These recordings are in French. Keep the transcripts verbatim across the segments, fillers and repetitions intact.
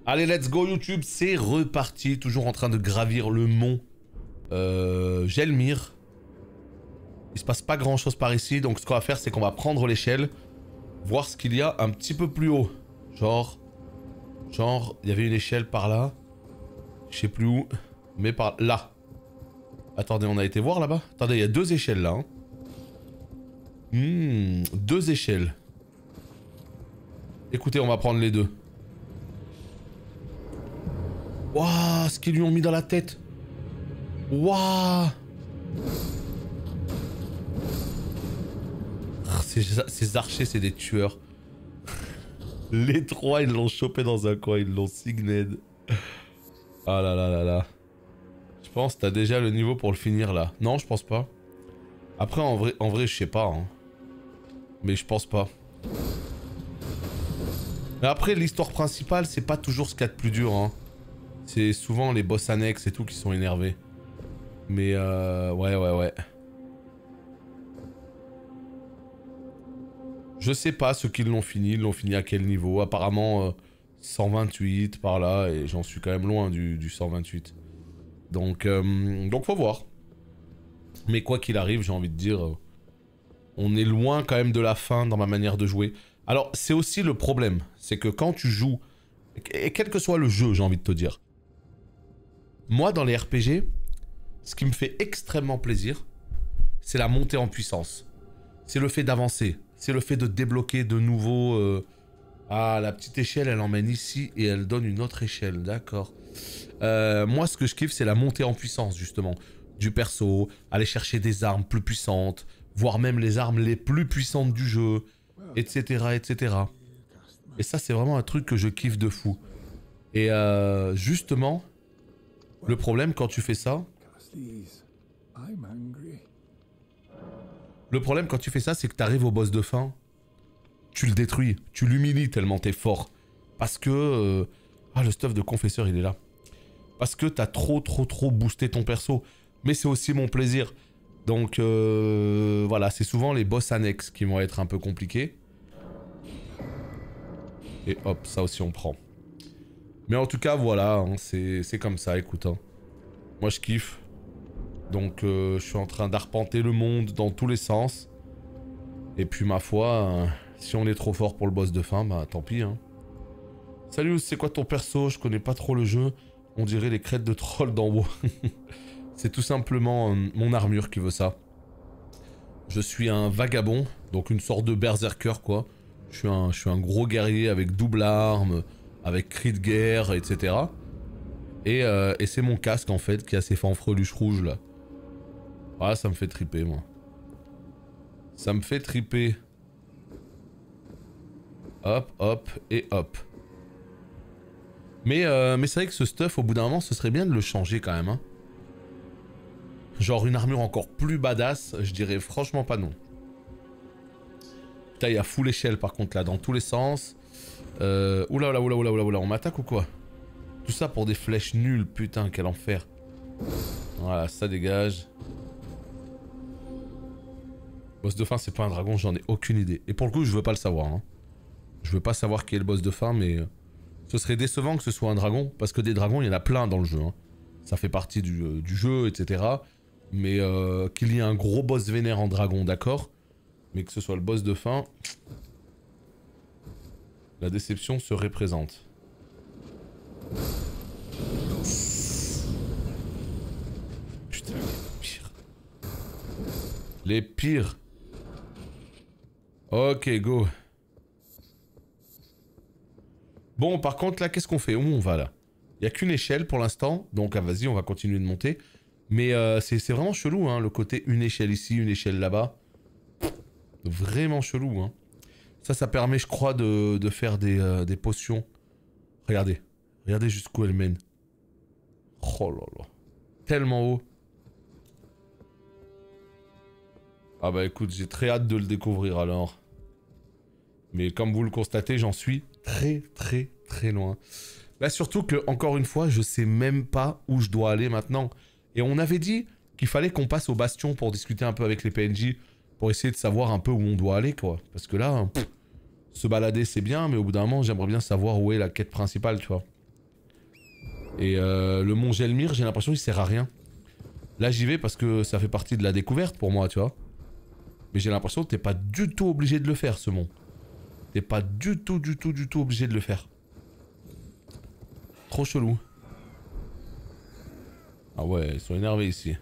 Allez, let's go YouTube, c'est reparti. Toujours en train de gravir le mont euh, Gelmir. Il se passe pas grand chose par ici, donc ce qu'on va faire, c'est qu'on va prendre l'échelle, voir ce qu'il y a un petit peu plus haut. Genre, genre, il y avait une échelle par là. Je sais plus où, mais par là. Attendez, on a été voir là-bas. Attendez, il y a deux échelles là. Hein. Hmm, deux échelles. Écoutez, on va prendre les deux. Waouh, ce qu'ils lui ont mis dans la tête. Waouh. Ces, ces archers, c'est des tueurs. Les trois, ils l'ont chopé dans un coin, ils l'ont signed. Ah là là là là. Je pense que t'as déjà le niveau pour le finir là. Non, je pense pas. Après, en vrai, en vrai je sais pas. Hein. Mais je pense pas. Mais après, l'histoire principale, c'est pas toujours ce qu'il y a de plus dur. Hein. C'est souvent les boss annexes et tout qui sont énervés. Mais euh... ouais, ouais, ouais. Je sais pas ceux qui l'ont fini. Ils l'ont fini à quel niveau? Apparemment, euh, cent vingt-huit par là. Et j'en suis quand même loin du, du cent vingt-huit. Donc, euh, donc faut voir. Mais quoi qu'il arrive, j'ai envie de dire... Euh, on est loin quand même de la fin dans ma manière de jouer. Alors, c'est aussi le problème. C'est que quand tu joues... Et quel que soit le jeu, j'ai envie de te dire. Moi, dans les R P G, ce qui me fait extrêmement plaisir, c'est la montée en puissance. C'est le fait d'avancer. C'est le fait de débloquer de nouveaux... Euh... Ah, la petite échelle, elle emmène ici et elle donne une autre échelle. D'accord. Euh, moi, ce que je kiffe, c'est la montée en puissance, justement. Du perso, aller chercher des armes plus puissantes, voire même les armes les plus puissantes du jeu, et cetera, et cetera. Et ça, c'est vraiment un truc que je kiffe de fou. Et euh, justement, le problème quand tu fais ça... Le problème quand tu fais ça, c'est que tu arrives au boss de fin, tu le détruis, tu l'humilies tellement t'es fort. Parce que... Euh... Ah, le stuff de confesseur, il est là. Parce que t'as trop, trop, trop boosté ton perso. Mais c'est aussi mon plaisir. Donc, euh... voilà, c'est souvent les boss annexes qui vont être un peu compliqués. Et hop, ça aussi on prend. Mais en tout cas, voilà, hein, c'est comme ça, écoute. Hein. Moi, je kiffe. Donc, euh, je suis en train d'arpenter le monde dans tous les sens. Et puis, ma foi, euh, si on est trop fort pour le boss de fin, bah tant pis. Hein. Salut, c'est quoi ton perso? Je connais pas trop le jeu. On dirait les crêtes de troll d'en haut. C'est tout simplement euh, mon armure qui veut ça. Je suis un vagabond, donc une sorte de berserker, quoi. Je suis un, je suis un gros guerrier avec double arme, avec cri de guerre, et cetera. Et, euh, et c'est mon casque, en fait, qui a ces fanfreluches rouges, là. Ah, ça me fait triper, moi. Ça me fait triper. Hop, hop, et hop. Mais, euh, mais c'est vrai que ce stuff, au bout d'un moment, ce serait bien de le changer, quand même, hein. Genre une armure encore plus badass, je dirais franchement pas non. Putain, il y a full échelle, par contre, là, dans tous les sens. Euh... Oula, oula, oula, oula, oula, oula, on m'attaque ou quoi? Tout ça pour des flèches nulles, putain, quel enfer. Voilà, ça dégage. Boss de fin, c'est pas un dragon, j'en ai aucune idée. Et pour le coup, je veux pas le savoir. Hein. Je veux pas savoir qui est le boss de fin, mais... Ce serait décevant que ce soit un dragon, parce que des dragons, il y en a plein dans le jeu. Hein. Ça fait partie du, euh, du jeu, et cetera. Mais euh, qu'il y ait un gros boss vénère en dragon, d'accord. Mais que ce soit le boss de fin... La déception se représente. Putain, les pires. Les pires. Ok, go. Bon, par contre, là, qu'est-ce qu'on fait? Où on va, là? Il n'y a qu'une échelle pour l'instant. Donc, ah, vas-y, on va continuer de monter. Mais euh, c'est vraiment chelou, hein, le côté une échelle ici, une échelle là-bas. Vraiment chelou, hein. Ça, ça permet, je crois, de, de faire des, euh, des potions. Regardez. Regardez jusqu'où elle mène. Oh là là. Tellement haut. Ah bah écoute, j'ai très hâte de le découvrir alors. Mais comme vous le constatez, j'en suis très très très loin. Là surtout que, encore une fois, je sais même pas où je dois aller maintenant. Et on avait dit qu'il fallait qu'on passe au bastion pour discuter un peu avec les P N J. Pour essayer de savoir un peu où on doit aller, quoi. Parce que là, pff, se balader c'est bien, mais au bout d'un moment, j'aimerais bien savoir où est la quête principale, tu vois. Et euh, le mont Gelmir, j'ai l'impression qu'il sert à rien. Là, j'y vais parce que ça fait partie de la découverte pour moi, tu vois. Mais j'ai l'impression que t'es pas du tout obligé de le faire, ce mont. T'es pas du tout, du tout, du tout obligé de le faire. Trop chelou. Ah ouais, ils sont énervés ici.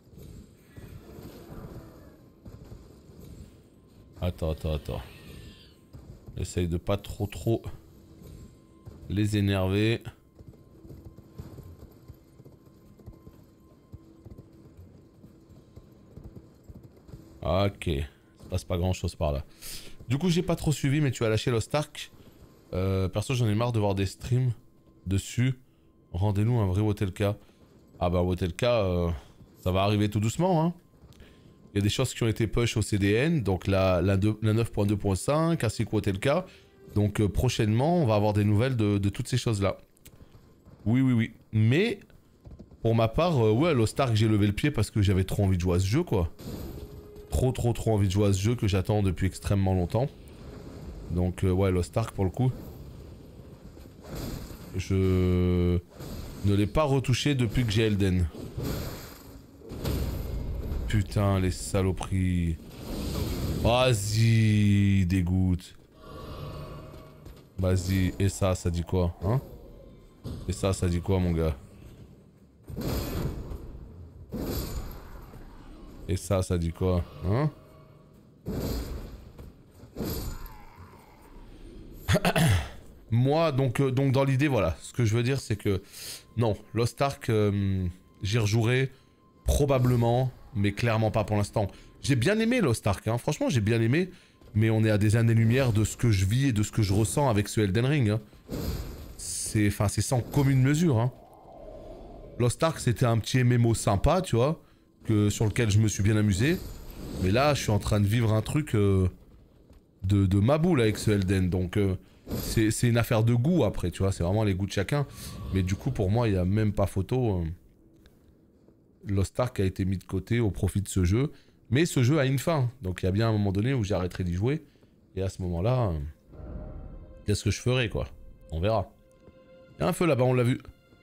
Attends, attends, attends. Essaye de pas trop, trop les énerver. Ok. Il se passe pas grand chose par là. Du coup, j'ai pas trop suivi, mais tu as lâché Lost Ark. Euh, perso, j'en ai marre de voir des streams dessus. Rendez-nous un vrai Wotelka. Ah bah Wotelka, euh, ça va arriver tout doucement, hein. Il y a des choses qui ont été push au C D N, donc la, la, la neuf point deux point cinq, ainsi que Wotelka. Donc euh, prochainement, on va avoir des nouvelles de, de toutes ces choses-là. Oui, oui, oui. Mais, pour ma part, euh, ouais, Lost Ark, j'ai levé le pied parce que j'avais trop envie de jouer à ce jeu, quoi. Trop, trop, trop envie de jouer à ce jeu que j'attends depuis extrêmement longtemps. Donc, euh, ouais, Lost Ark, pour le coup. Je ne l'ai pas retouché depuis que j'ai Elden. Putain, les saloperies. Vas-y, dégoûte. Vas-y, et ça, ça dit quoi, hein? Et ça, ça dit quoi, mon gars? Et ça, ça dit quoi, hein? Moi, donc, euh, donc dans l'idée, voilà. Ce que je veux dire, c'est que... Non, Lost Ark, euh, j'y rejouerai probablement, mais clairement pas pour l'instant. J'ai bien aimé Lost Ark, hein. Franchement, j'ai bien aimé. Mais on est à des années-lumière de ce que je vis et de ce que je ressens avec ce Elden Ring. Hein. C'est... Enfin, c'est sans commune mesure, hein. Lost Ark, c'était un petit M M O sympa, tu vois, que, sur lequel je me suis bien amusé. Mais là, je suis en train de vivre un truc euh, de, de ma boule avec ce Elden. Donc, euh, c'est une affaire de goût après, tu vois. C'est vraiment les goûts de chacun. Mais du coup, pour moi, il n'y a même pas photo. Euh, Lost Ark a été mis de côté au profit de ce jeu. Mais ce jeu a une fin. Donc, il y a bien un moment donné où j'arrêterai d'y jouer. Et à ce moment-là, euh, qu'est-ce que je ferai, quoi? On verra. Il y a un feu là-bas, on l'a vu.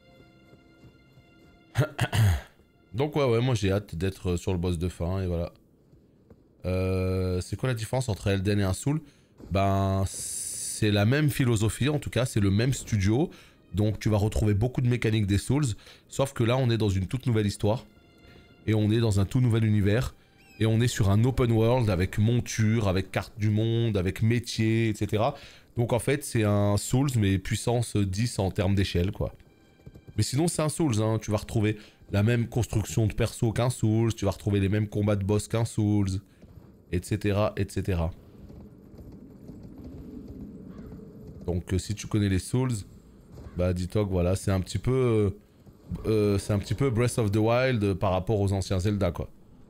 Donc ouais, ouais, moi j'ai hâte d'être sur le boss de fin, et voilà. Euh, c'est quoi la différence entre Elden et un Soul? Ben, c'est la même philosophie, en tout cas, c'est le même studio. Donc tu vas retrouver beaucoup de mécaniques des Souls, sauf que là on est dans une toute nouvelle histoire. Et on est dans un tout nouvel univers. Et on est sur un open world avec monture, avec carte du monde, avec métier, et cetera. Donc en fait c'est un Souls mais puissance dix en termes d'échelle, quoi. Mais sinon c'est un Souls, hein. Tu vas retrouver la même construction de perso qu'un Souls, tu vas retrouver les mêmes combats de boss qu'un Souls, et cetera, et cetera. Donc euh, si tu connais les Souls, bah dis-toi que voilà, c'est un petit peu... Euh, euh, c'est un petit peu Breath of the Wild euh, par rapport aux anciens Zelda, quoi.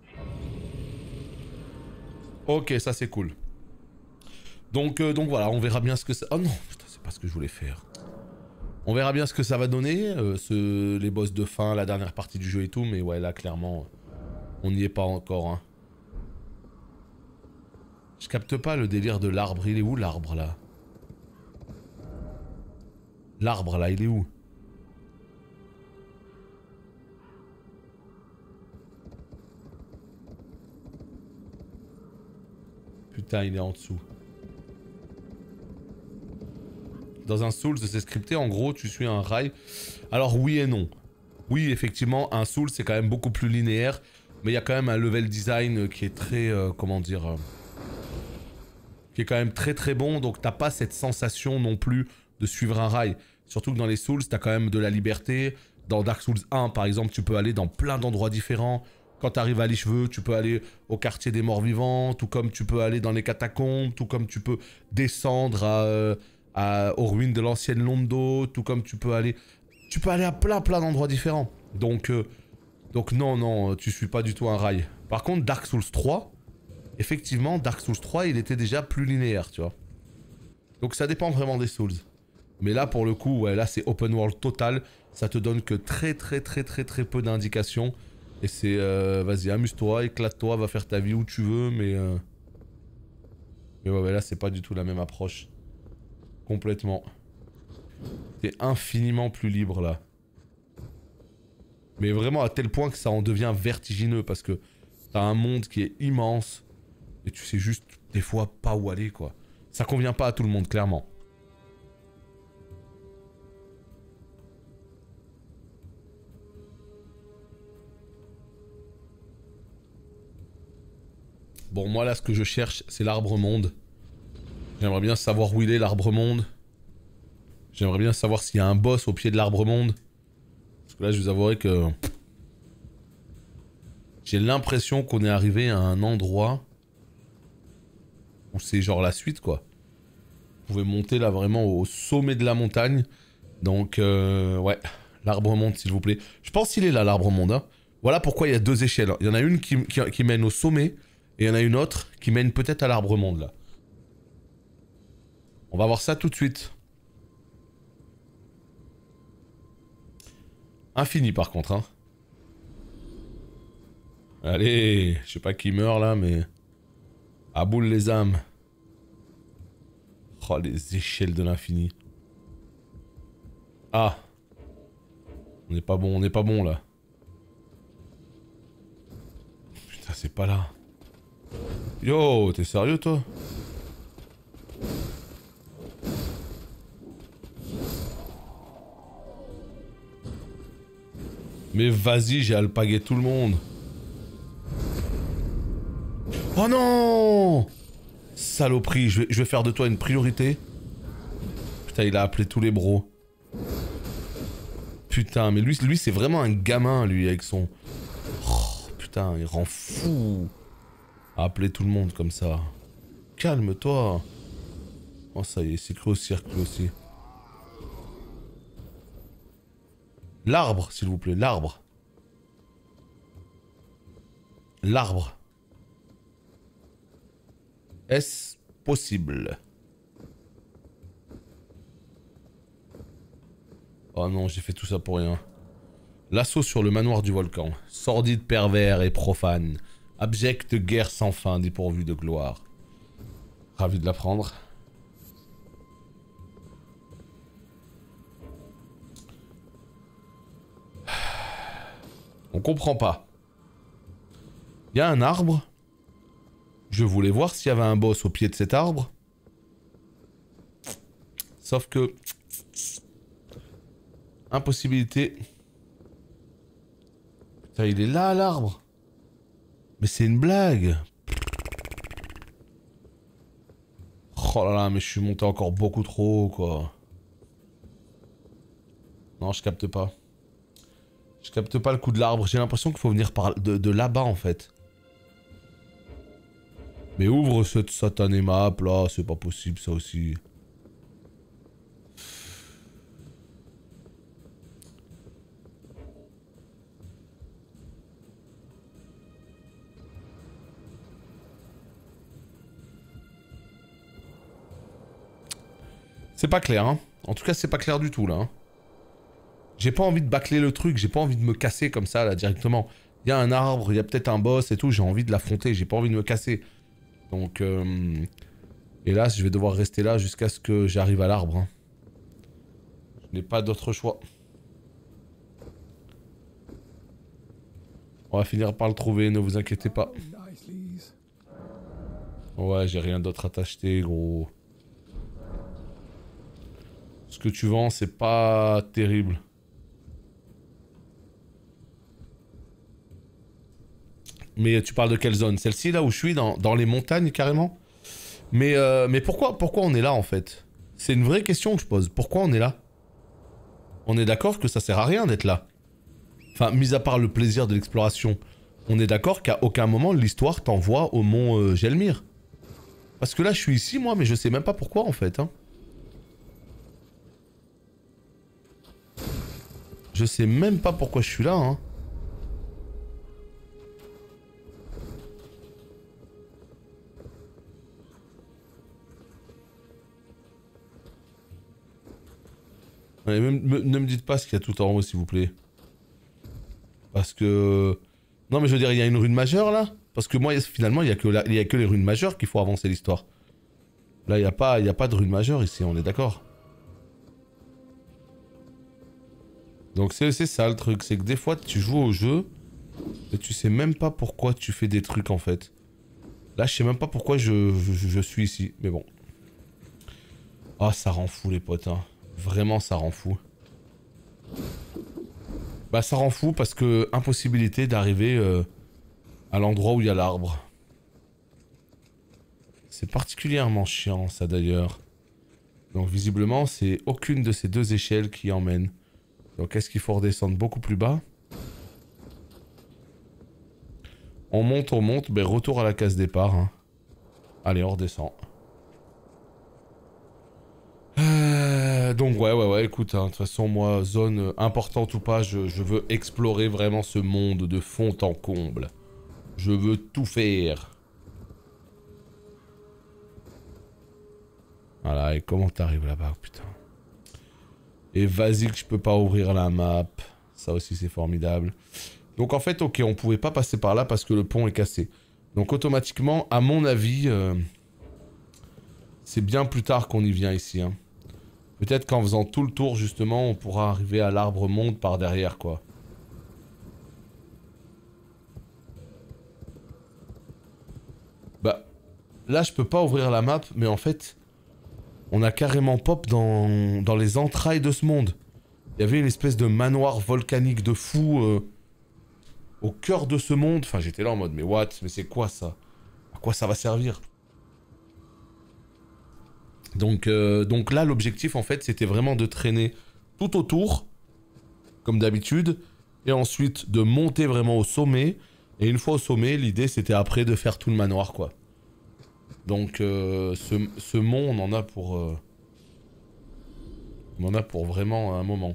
Ok, ça c'est cool. Donc, euh, donc voilà, on verra bien ce que ça... Oh non, putain, c'est pas ce que je voulais faire. On verra bien ce que ça va donner, euh, ce, les boss de fin, la dernière partie du jeu et tout, mais ouais, là, clairement, on n'y est pas encore, hein. Je capte pas le délire de l'arbre, il est où l'arbre, là? L'arbre, là, il est où? Putain, il est en dessous. Dans un Souls, c'est scripté, en gros, tu suis un rail. Alors oui et non. Oui, effectivement, un Souls, c'est quand même beaucoup plus linéaire. Mais il y a quand même un level design qui est très... Euh, comment dire euh, qui est quand même très très bon. Donc t'as pas cette sensation non plus de suivre un rail. Surtout que dans les Souls, t'as quand même de la liberté. Dans Dark Souls un, par exemple, tu peux aller dans plein d'endroits différents. Quand t'arrives à Licheveux, tu peux aller au quartier des morts vivants. Tout comme tu peux aller dans les catacombes. Tout comme tu peux descendre à... Euh, À, aux ruines de l'ancienne Londo, tout comme tu peux aller... Tu peux aller à plein plein d'endroits différents. Donc, euh, donc non, non, tu suis pas du tout un rail. Par contre, Dark Souls trois, effectivement, Dark Souls trois, il était déjà plus linéaire, tu vois. Donc ça dépend vraiment des Souls. Mais là, pour le coup, ouais, là c'est open world total. Ça te donne que très très très très très peu d'indications. Et c'est, euh, vas-y, amuse-toi, éclate-toi, va faire ta vie où tu veux, mais... Euh... Mais ouais, ouais, là c'est pas du tout la même approche. Complètement. T'es infiniment plus libre là. Mais vraiment à tel point que ça en devient vertigineux parce que t'as un monde qui est immense et tu sais juste des fois pas où aller quoi. Ça convient pas à tout le monde clairement. Bon moi là ce que je cherche c'est l'arbre monde. J'aimerais bien savoir où il est l'arbre monde. J'aimerais bien savoir s'il y a un boss au pied de l'arbre monde. Parce que là je vous avouerai que... J'ai l'impression qu'on est arrivé à un endroit où c'est genre la suite quoi. Vous pouvez monter là vraiment au sommet de la montagne. Donc euh, ouais, l'arbre monde s'il vous plaît. Je pense qu'il est là l'arbre monde. Hein. Voilà pourquoi il y a deux échelles. Il y en a une qui, qui, qui mène au sommet et il y en a une autre qui mène peut-être à l'arbre monde là. On va voir ça tout de suite. Infini par contre hein. Allez, je sais pas qui meurt là mais... À boule les âmes. Oh les échelles de l'infini. Ah. On n'est pas bon, on n'est pas bon là. Putain c'est pas là. Yo, t'es sérieux toi? Mais vas-y, j'ai alpagué tout le monde. Oh non! Saloperie, je vais, je vais faire de toi une priorité. Putain, il a appelé tous les bros. Putain, mais lui, lui c'est vraiment un gamin, lui, avec son... Oh, putain, il rend fou. À appeler tout le monde comme ça. Calme-toi. Oh, ça y est, c'est cru au cirque, lui aussi. L'arbre, s'il vous plaît, l'arbre. L'arbre. Est-ce possible? Oh non, j'ai fait tout ça pour rien. L'assaut sur le manoir du volcan. Sordide, pervers et profane. Abjecte guerre sans fin, dépourvue de gloire. Ravi de l'apprendre. On comprend pas. Il y a un arbre. Je voulais voir s'il y avait un boss au pied de cet arbre. Sauf que... Impossibilité. Putain, il est là l'arbre. Mais c'est une blague. Oh là là, mais je suis monté encore beaucoup trop haut, quoi. Non, je capte pas. Je capte pas le coup de l'arbre. J'ai l'impression qu'il faut venir par de, de là-bas, en fait. Mais ouvre cette satanée map, là. C'est pas possible, ça aussi. C'est pas clair, hein. En tout cas, c'est pas clair du tout, là. Hein. J'ai pas envie de bâcler le truc, j'ai pas envie de me casser comme ça, là, directement. Il y a un arbre, il y a peut-être un boss et tout, j'ai envie de l'affronter, j'ai pas envie de me casser. Donc, euh... hélas, je vais devoir rester là jusqu'à ce que j'arrive à l'arbre. Hein. Je n'ai pas d'autre choix. On va finir par le trouver, ne vous inquiétez pas. Ouais, j'ai rien d'autre à t'acheter, gros. Ce que tu vends, c'est pas terrible. Mais tu parles de quelle zone? Celle-ci, là où je suis, dans, dans les montagnes, carrément? Mais, euh, mais pourquoi, pourquoi on est là, en fait? C'est une vraie question que je pose. Pourquoi on est là? On est d'accord que ça sert à rien d'être là. Enfin, mis à part le plaisir de l'exploration, on est d'accord qu'à aucun moment, l'histoire t'envoie au mont euh, Gelmir. Parce que là, je suis ici, moi, mais je sais même pas pourquoi, en fait. Hein. Je sais même pas pourquoi je suis là, hein. Allez, même, me, ne me dites pas ce qu'il y a tout en haut, s'il vous plaît. Parce que... Non, mais je veux dire, il y a une rune majeure, là? Parce que moi, finalement, il n'y a, a que les runes majeures qu'il faut avancer l'histoire. Là, il n'y a, pas, y a pas de rune majeure, ici, on est d'accord. Donc c'est ça le truc, c'est que des fois tu joues au jeu et tu sais même pas pourquoi tu fais des trucs en fait. Là je sais même pas pourquoi je, je, je suis ici, mais bon. Ah oh, ça rend fou les potes, hein. Vraiment ça rend fou. Bah ça rend fou parce que impossibilité d'arriver euh, à l'endroit où il y a l'arbre. C'est particulièrement chiant ça d'ailleurs. Donc visiblement c'est aucune de ces deux échelles qui emmène. Donc est-ce qu'il faut redescendre beaucoup plus bas? On monte, on monte, ben retour à la case départ. Hein. Allez, on redescend. Euh, donc ouais, ouais, ouais, écoute, hein, de toute façon, moi, zone importante ou pas, je, je veux explorer vraiment ce monde de fond en comble. Je veux tout faire. Voilà, et comment t'arrives là-bas, putain. Et vas-y que je peux pas ouvrir la map. Ça aussi, c'est formidable. Donc en fait, ok, on pouvait pas passer par là parce que le pont est cassé. Donc automatiquement, à mon avis, euh, c'est bien plus tard qu'on y vient ici. Hein. Peut-être qu'en faisant tout le tour, justement, on pourra arriver à l'arbre monde par derrière, quoi. Bah, là, je peux pas ouvrir la map, mais en fait, on a carrément pop dans, dans les entrailles de ce monde. Il y avait une espèce de manoir volcanique de fou euh, au cœur de ce monde. Enfin, j'étais là en mode, mais what? Mais c'est quoi ça? À quoi ça va servir? Donc, euh, donc là, l'objectif, en fait, c'était vraiment de traîner tout autour, comme d'habitude, et ensuite de monter vraiment au sommet. Et une fois au sommet, l'idée, c'était après de faire tout le manoir, quoi. Donc, euh, ce, ce mont, on en a pour... Euh, on en a pour vraiment un moment.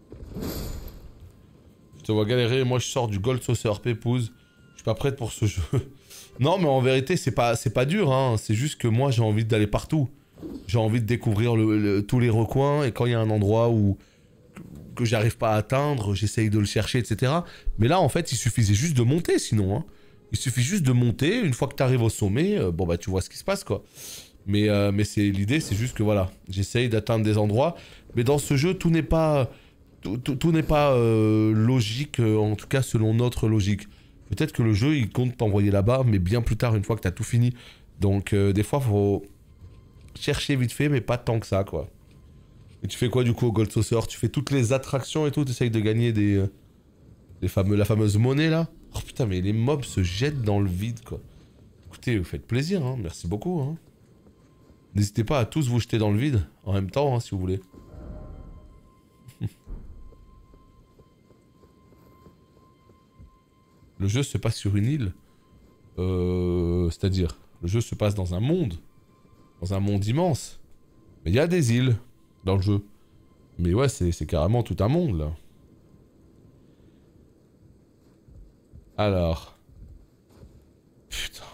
Je te vois galérer, moi je sors du Gold Saucer Pépouze. Je suis pas prête pour ce jeu. Non, mais en vérité, c'est pas, c'est pas dur, hein. C'est juste que moi, j'ai envie d'aller partout. J'ai envie de découvrir le, le, tous les recoins, et quand il y a un endroit où que j'arrive pas à atteindre, j'essaye de le chercher, et cetera. Mais là, en fait, il suffisait juste de monter, sinon. Hein. Il suffit juste de monter, une fois que tu arrives au sommet, euh, bon bah tu vois ce qui se passe, quoi. Mais, euh, mais c'est l'idée, c'est juste que voilà, j'essaye d'atteindre des endroits. Mais dans ce jeu, tout n'est pas, tout, tout, tout n'est pas euh, logique, euh, en tout cas selon notre logique. Peut-être que le jeu, il compte t'envoyer là-bas, mais bien plus tard, une fois que tu as tout fini. Donc euh, des fois, faut chercher vite fait, mais pas tant que ça, quoi. Et tu fais quoi du coup au Gold Saucer? Tu fais toutes les attractions et tout, tu essayes de gagner des, euh, des fameux, la fameuse monnaie là? Oh putain, mais les mobs se jettent dans le vide, quoi. Écoutez, vous faites plaisir, hein. Merci beaucoup, hein. N'hésitez pas à tous vous jeter dans le vide, en même temps, hein, si vous voulez. Le jeu se passe sur une île. Euh, C'est-à-dire, le jeu se passe dans un monde. Dans un monde immense. Mais il y a des îles dans le jeu. Mais ouais, c'est carrément tout un monde, là. Alors... Putain...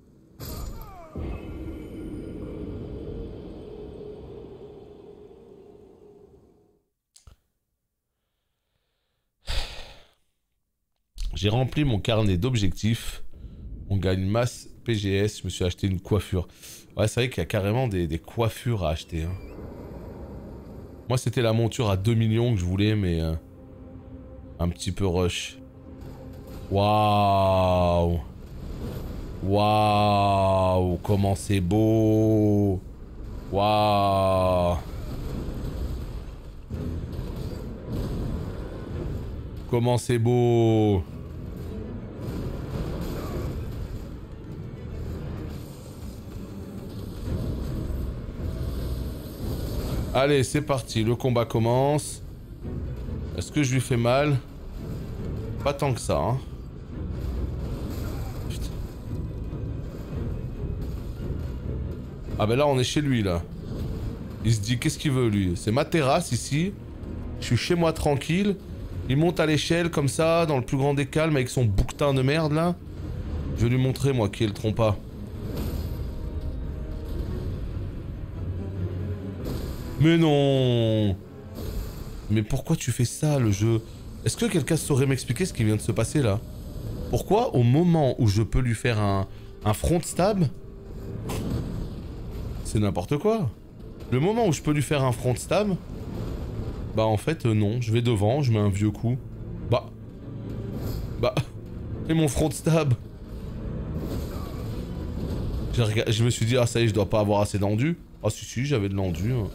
J'ai rempli mon carnet d'objectifs. On gagne masse P G S. Je me suis acheté une coiffure. Ouais, c'est vrai qu'il y a carrément des, des coiffures à acheter. Hein. Moi, c'était la monture à deux millions que je voulais, mais... Euh, un petit peu rush. Waouh! Waouh! Comment c'est beau! Waouh! Comment c'est beau! Allez, c'est parti, le combat commence. Est-ce que je lui fais mal? Pas tant que ça, hein. Putain. Ah ben là, on est chez lui, là. Il se dit, qu'est-ce qu'il veut, lui? C'est ma terrasse, ici. Je suis chez moi, tranquille. Il monte à l'échelle, comme ça, dans le plus grand des calmes, avec son bouquetin de merde, là. Je vais lui montrer, moi, qui est le trompa. Mais non! Mais pourquoi tu fais ça, le jeu? Est-ce que quelqu'un saurait m'expliquer ce qui vient de se passer, là? Pourquoi, au moment où je peux lui faire un, un front stab... C'est n'importe quoi. Le moment où je peux lui faire un front stab... Bah en fait euh, non, je vais devant, je mets un vieux coup. Bah... Bah... Et mon front stab. Rega... Je me suis dit, ah ça y est, je dois pas avoir assez d'endu. Ah si si, j'avais de l'endu. Hein.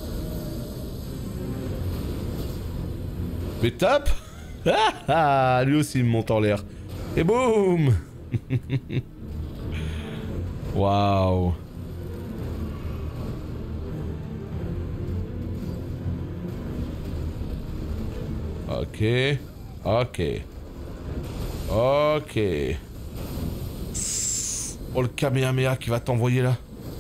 Mais tape. Ah ah, lui aussi il me monte en l'air. Et boum. Waouh. Ok. Ok. Ok. Oh le Kamehameha qui va t'envoyer là.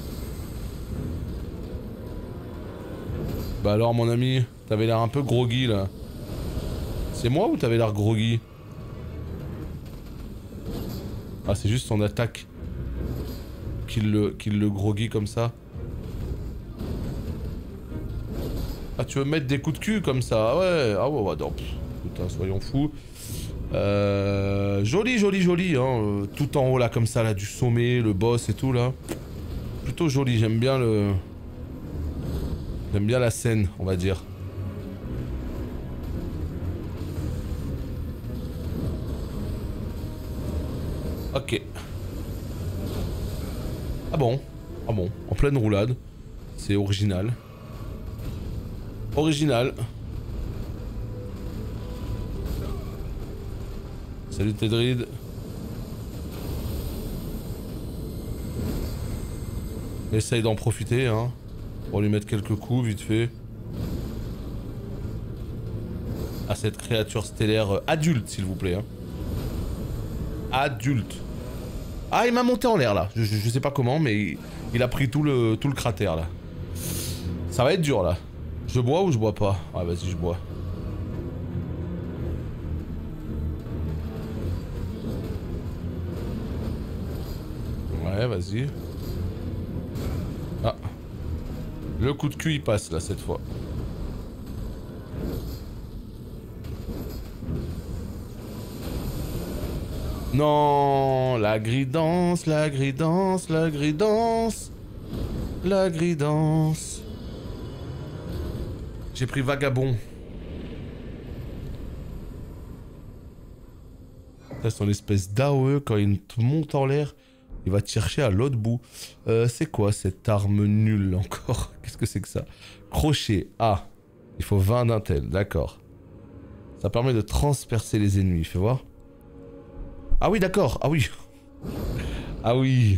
Bah alors mon ami, t'avais l'air un peu groggy là. C'est moi ou t'avais l'air groggy? Ah c'est juste son attaque qu'il le, qu'il le groggy comme ça. Ah tu veux mettre des coups de cul comme ça? Ah ouais, ah ouais, ouais non, pff, putain soyons fous. Euh, joli joli joli hein, euh, tout en haut là comme ça là du sommet, le boss et tout là. Plutôt joli, j'aime bien le... J'aime bien la scène on va dire. Ok. Ah bon, ah bon, en pleine roulade. C'est original. Original. Salut Tedrid. Essaye d'en profiter, hein. Pour lui mettre quelques coups, vite fait. À cette créature stellaire adulte, s'il vous plaît. Hein. Adulte. Ah, il m'a monté en l'air, là. Je, je, je sais pas comment, mais il, il a pris tout le, tout le cratère, là. Ça va être dur, là. Je bois ou je bois pas? Ah, vas-y, je bois. Ouais, vas-y. Ah. Le coup de cul, il passe, là, cette fois. Non, la gridance, la gridance, la gridance, la gridance. J'ai pris vagabond. Ça, son espèce d'A O E, quand il te monte en l'air, il va te chercher à l'autre bout. Euh, c'est quoi cette arme nulle encore? Qu'est-ce que c'est que ça? Crochet. Ah, il faut vingt d'intel, d'accord. Ça permet de transpercer les ennemis, fais voir. Ah oui, d'accord, ah oui. Ah oui.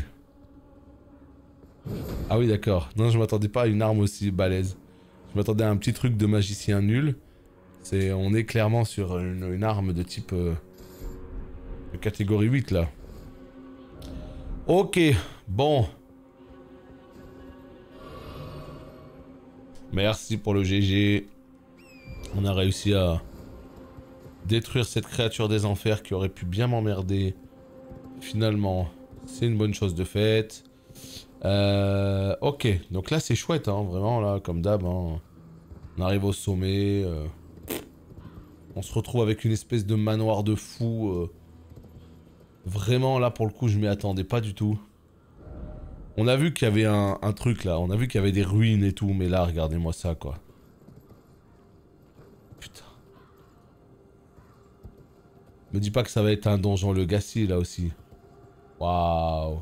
Ah oui, d'accord. Non, je m'attendais pas à une arme aussi balèze. Je m'attendais à un petit truc de magicien nul. C'est, on est clairement sur une, une arme de type... Euh, de catégorie huit, là. Ok, bon. Merci pour le G G. On a réussi à... détruire cette créature des enfers qui aurait pu bien m'emmerder. Finalement, c'est une bonne chose de faite. Euh, ok, donc là c'est chouette, hein, vraiment, là, comme d'hab. Hein. On arrive au sommet. Euh, on se retrouve avec une espèce de manoir de fou. Euh, vraiment, là, pour le coup, je m'y attendais pas du tout. On a vu qu'il y avait un, un truc, là. On a vu qu'il y avait des ruines et tout. Mais là, regardez-moi ça, quoi. Putain. Me dis pas que ça va être un donjon Legacy là aussi. Waouh.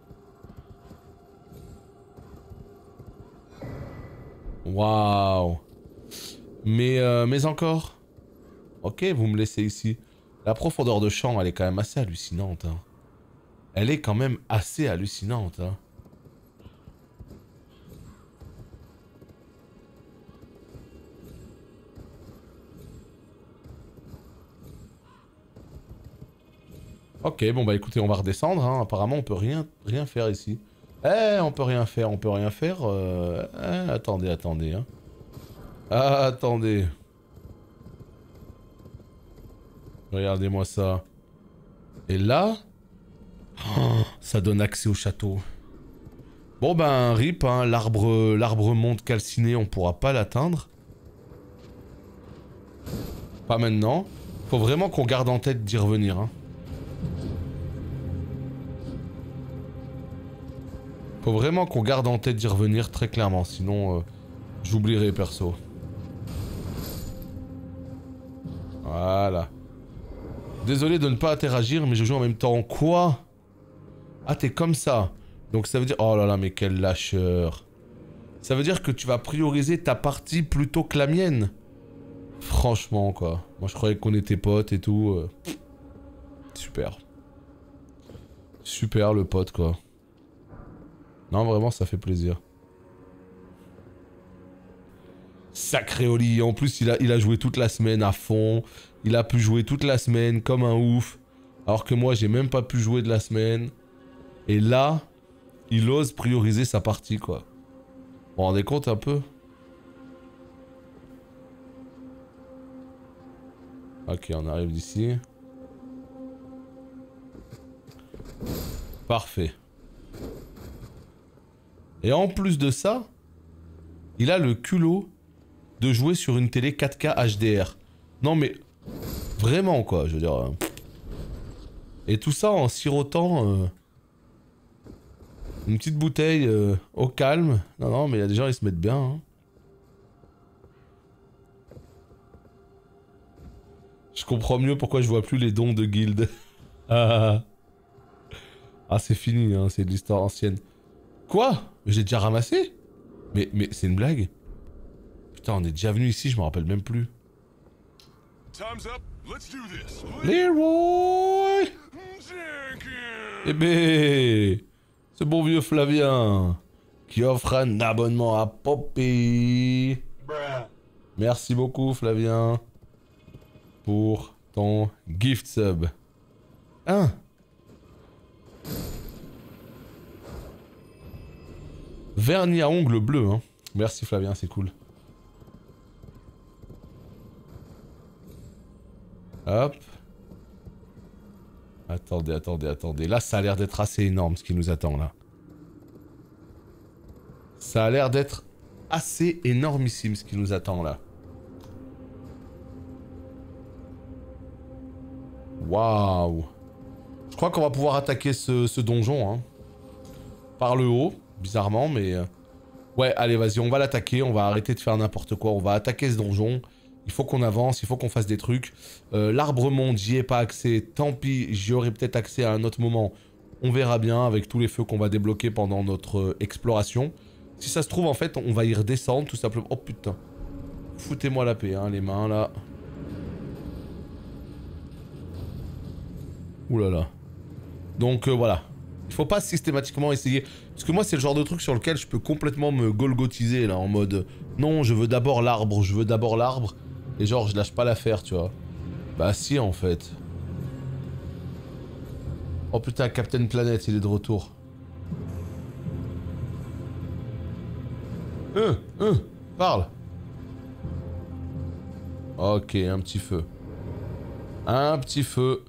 Waouh. Mais, euh, mais encore. Ok, vous me laissez ici. La profondeur de champ, elle est quand même assez hallucinante. Hein. Elle est quand même assez hallucinante. Hein. Ok, bon bah écoutez, on va redescendre, hein. Apparemment on peut rien, rien faire ici. Eh, on peut rien faire, on peut rien faire. Euh... Eh, attendez, attendez. Hein. Ah, attendez. Regardez-moi ça. Et là... Oh, ça donne accès au château. Bon ben, rip, hein, l'arbre l'arbre monde calciné, on pourra pas l'atteindre. Pas maintenant. Faut vraiment qu'on garde en tête d'y revenir, hein. Faut vraiment qu'on garde en tête d'y revenir très clairement, sinon euh, j'oublierai perso. Voilà. Désolé de ne pas interagir, mais je joue en même temps. Quoi? Ah, t'es comme ça. Donc ça veut dire... Oh là là, mais quel lâcheur. Ça veut dire que tu vas prioriser ta partie plutôt que la mienne. Franchement, quoi. Moi, je croyais qu'on était potes et tout. Euh... Super. Super, le pote, quoi. Non, vraiment, ça fait plaisir. Sacré Oli. En plus, il a, il a joué toute la semaine à fond. Il a pu jouer toute la semaine comme un ouf. Alors que moi, j'ai même pas pu jouer de la semaine. Et là, il ose prioriser sa partie, quoi. Vous vous rendez compte un peu? Ok, on arrive d'ici. Parfait. Et en plus de ça, il a le culot de jouer sur une télé quatre K H D R. Non mais, vraiment quoi, je veux dire... Euh... Et tout ça en sirotant... Euh... Une petite bouteille euh, au calme. Non, non, mais il y a des gens, ils se mettent bien. Hein. Je comprends mieux pourquoi je vois plus les dons de guild. ah, ah c'est fini, hein, c'est de l'histoire ancienne. Quoi? J'ai déjà ramassé? Mais, mais c'est une blague? Putain, on est déjà venu ici, je me rappelle même plus. Leroy! Eh ben, ce bon vieux Flavien qui offre un abonnement à Poppy. Merci beaucoup Flavien pour ton gift sub. Hein? Vernis à ongles bleus, hein. Merci Flavien, c'est cool. Hop. Attendez, attendez, attendez. Là, ça a l'air d'être assez énorme ce qui nous attend, là. Ça a l'air d'être assez énormissime ce qui nous attend, là. Waouh. Je crois qu'on va pouvoir attaquer ce, ce donjon, hein. Par le haut, bizarrement, mais... Ouais, allez, vas-y, on va l'attaquer. On va arrêter de faire n'importe quoi. On va attaquer ce donjon. Il faut qu'on avance, il faut qu'on fasse des trucs. Euh, L'arbre monde, j'y ai pas accès. Tant pis, j'y aurai peut-être accès à un autre moment. On verra bien avec tous les feux qu'on va débloquer pendant notre euh, exploration. Si ça se trouve, en fait, on va y redescendre tout simplement. Oh putain. Foutez-moi la paix, hein, les mains là. Ouh là là. Donc euh, voilà. Il faut pas systématiquement essayer. Parce que moi, c'est le genre de truc sur lequel je peux complètement me golgotiser là. En mode non, je veux d'abord l'arbre, je veux d'abord l'arbre. Et genre, je lâche pas l'affaire, tu vois. Bah si, en fait. Oh putain, Captain Planet, il est de retour. Euh, euh, parle. Ok, un petit feu. Un petit feu.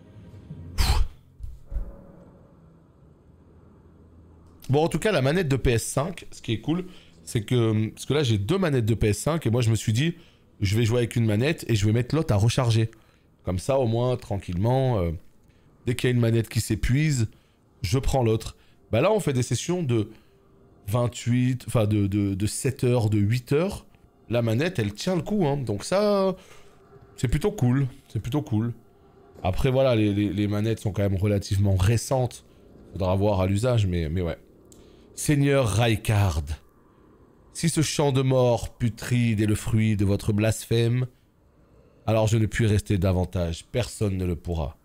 Bon, en tout cas, la manette de P S cinq, ce qui est cool, c'est que... Parce que là, j'ai deux manettes de P S cinq, et moi, je me suis dit, je vais jouer avec une manette, et je vais mettre l'autre à recharger. Comme ça, au moins, tranquillement, euh, dès qu'il y a une manette qui s'épuise, je prends l'autre. Bah là, on fait des sessions de vingt-huit... Enfin, de, de, de sept heures, de huit heures. La manette, elle tient le coup, hein. Donc ça, c'est plutôt cool. C'est plutôt cool. Après, voilà, les, les, les manettes sont quand même relativement récentes. Faudra voir à l'usage, mais, mais ouais. Seigneur Raikard, si ce chant de mort putride est le fruit de votre blasphème, alors je ne puis rester davantage. Personne ne le pourra.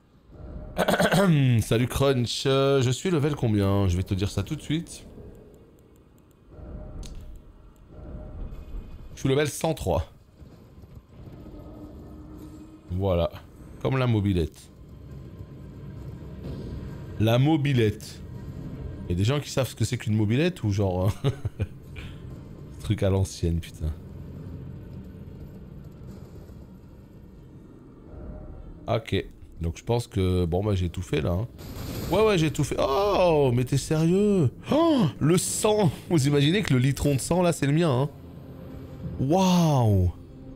Salut Crunch, euh, je suis level combien? Je vais te dire ça tout de suite. Je suis level cent trois. Voilà. Comme la mobilette. La mobilette. Il y a des gens qui savent ce que c'est qu'une mobilette ou genre... truc à l'ancienne, putain. Ok. Donc je pense que... Bon bah j'ai tout fait là. Hein. Ouais ouais j'ai tout fait. Oh mais t'es sérieux? Oh le sang. Vous imaginez que le litron de sang là c'est le mien hein? Waouh.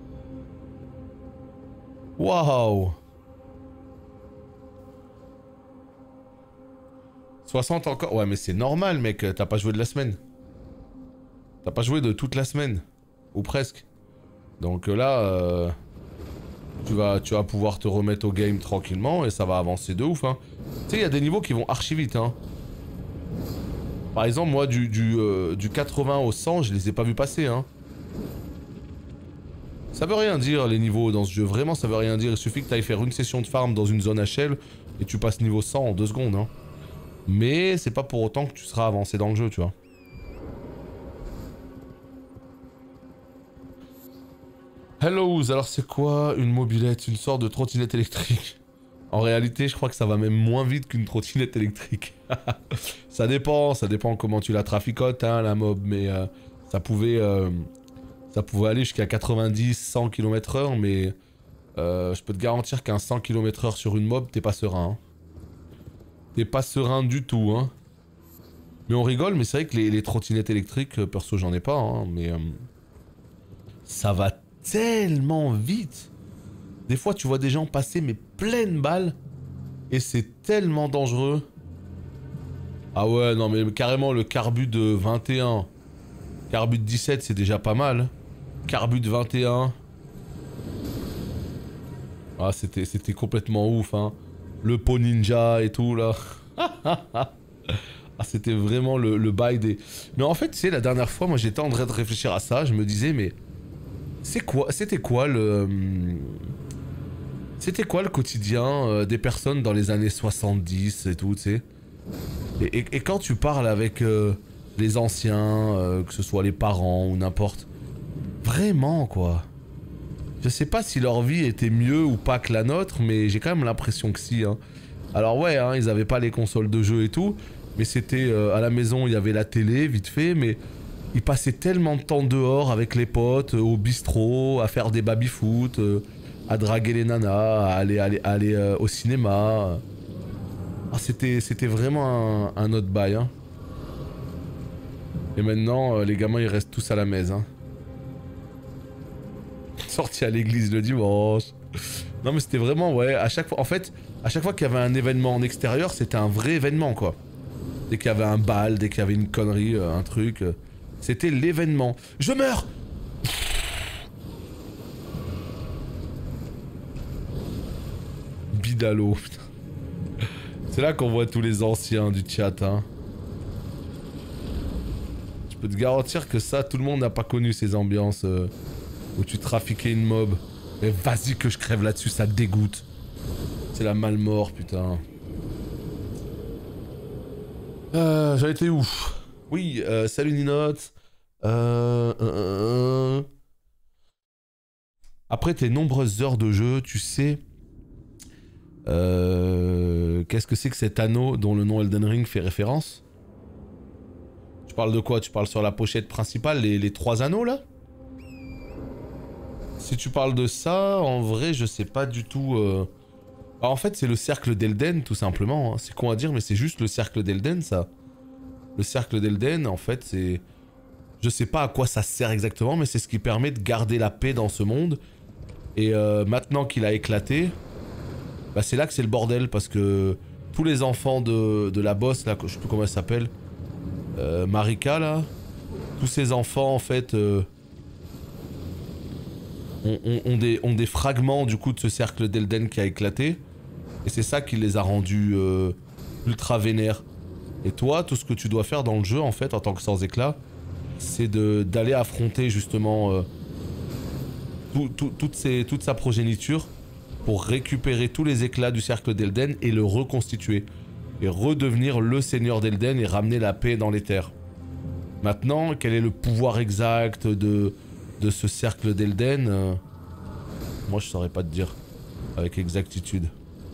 Waouh. soixante encore. Ouais mais c'est normal mec, t'as pas joué de la semaine. T'as pas joué de toute la semaine. Ou presque. Donc là... Euh... Tu vas, tu vas pouvoir te remettre au game tranquillement et ça va avancer de ouf, hein. Tu sais, il y a des niveaux qui vont archi vite, hein. Par exemple, moi, du, du, euh, du quatre-vingts au cent, je les ai pas vus passer, hein. Ça veut rien dire, les niveaux dans ce jeu. Vraiment, ça veut rien dire. Il suffit que tu ailles faire une session de farm dans une zone H L et tu passes niveau cent en deux secondes, hein. Mais c'est pas pour autant que tu seras avancé dans le jeu, tu vois. Hello, alors c'est quoi une mobilette? Une sorte de trottinette électrique? En réalité, je crois que ça va même moins vite qu'une trottinette électrique. Ça dépend, ça dépend comment tu la traficotes, hein, la mob, mais euh, ça pouvait... Euh, ça pouvait aller jusqu'à quatre-vingt-dix à cent kilomètres heure, mais euh, je peux te garantir qu'un cent kilomètres heure sur une mob, t'es pas serein. Hein. T'es pas serein du tout, hein. Mais on rigole, mais c'est vrai que les, les trottinettes électriques, euh, perso j'en ai pas, hein, mais... Euh, ça va tellement vite. Des fois tu vois des gens passer mais pleine balle, et c'est tellement dangereux. Ah ouais, non mais carrément le carbu de vingt et un, carbu de dix-sept c'est déjà pas mal. Carbu de vingt et un. Ah, c'était c'était complètement ouf, hein. Le pot ninja et tout, là. Ah, c'était vraiment le, le bail des... Mais en fait, tu sais, la dernière fois, moi, j'étais en train de réfléchir à ça. Je me disais, mais... C'est quoi... C'était quoi le... C'était quoi le quotidien euh, des personnes dans les années soixante-dix et tout, tu sais. Et, et, et quand tu parles avec euh, les anciens, euh, que ce soit les parents ou n'importe... Vraiment, quoi. Je sais pas si leur vie était mieux ou pas que la nôtre, mais j'ai quand même l'impression que si, hein. Alors ouais, hein, ils avaient pas les consoles de jeux et tout, mais c'était... Euh, à la maison, il y avait la télé, vite fait, mais... Ils passaient tellement de temps dehors avec les potes, euh, au bistrot, à faire des baby-foot, euh, à draguer les nanas, à aller, aller, aller euh, au cinéma. Ah, c'était c'était vraiment un, un autre bail, hein. Et maintenant, euh, les gamins, ils restent tous à la maison, hein. Sorti à l'église le dimanche. Non mais c'était vraiment, ouais, à chaque fois, en fait, à chaque fois qu'il y avait un événement en extérieur, c'était un vrai événement, quoi. Dès qu'il y avait un bal, dès qu'il y avait une connerie, euh, un truc, euh, c'était l'événement. Je meurs. Bidalo, putain. C'est là qu'on voit tous les anciens du chat, hein. Je peux te garantir que ça, tout le monde n'a pas connu ces ambiances... Euh... Où tu trafiquais une mob. Mais vas-y que je crève là-dessus, ça dégoûte. C'est la malmort, putain. Euh, J'en étais où? Oui, euh, salut Ninote. Euh, euh, euh... Après tes nombreuses heures de jeu, tu sais... Euh... Qu'est-ce que c'est que cet anneau dont le nom Elden Ring fait référence? Tu parles de quoi? Tu parles sur la pochette principale, les, les trois anneaux là? Si tu parles de ça, en vrai, je sais pas du tout... Euh... Ah, en fait, c'est le cercle d'Elden, tout simplement. Hein. C'est con à dire, mais c'est juste le cercle d'Elden, ça. Le cercle d'Elden, en fait, c'est... Je sais pas à quoi ça sert exactement, mais c'est ce qui permet de garder la paix dans ce monde. Et euh, maintenant qu'il a éclaté, bah c'est là que c'est le bordel, parce que tous les enfants de, de la boss, là, je sais plus comment elle s'appelle, euh, Marika, là, tous ces enfants, en fait... Euh, On, on, on, des, ont des fragments du coup de ce cercle d'Elden qui a éclaté. Et c'est ça qui les a rendus euh, ultra vénères. Et toi, tout ce que tu dois faire dans le jeu en fait en tant que sans éclat, c'est d'aller affronter justement euh, tout, tout, toute, ces, toute sa progéniture pour récupérer tous les éclats du cercle d'Elden et le reconstituer. Et redevenir le seigneur d'Elden et ramener la paix dans les terres. Maintenant, quel est le pouvoir exact de... de ce cercle d'Elden, euh, moi je saurais pas te dire avec exactitude.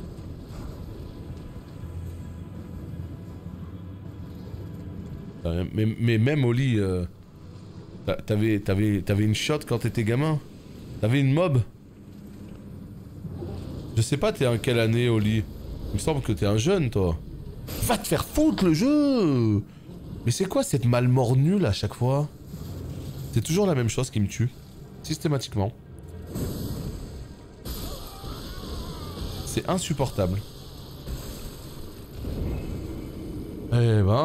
Euh, mais, mais même Oli, euh, t'avais t'avais t'avais une shot quand t'étais gamin. T'avais une mob. Je sais pas t'es en quelle année Oli. Il me semble que t'es un jeune toi. Va te faire foutre le jeu. Mais c'est quoi cette malmort nulle à chaque fois? C'est toujours la même chose qui me tue. Systématiquement. C'est insupportable. Eh ben...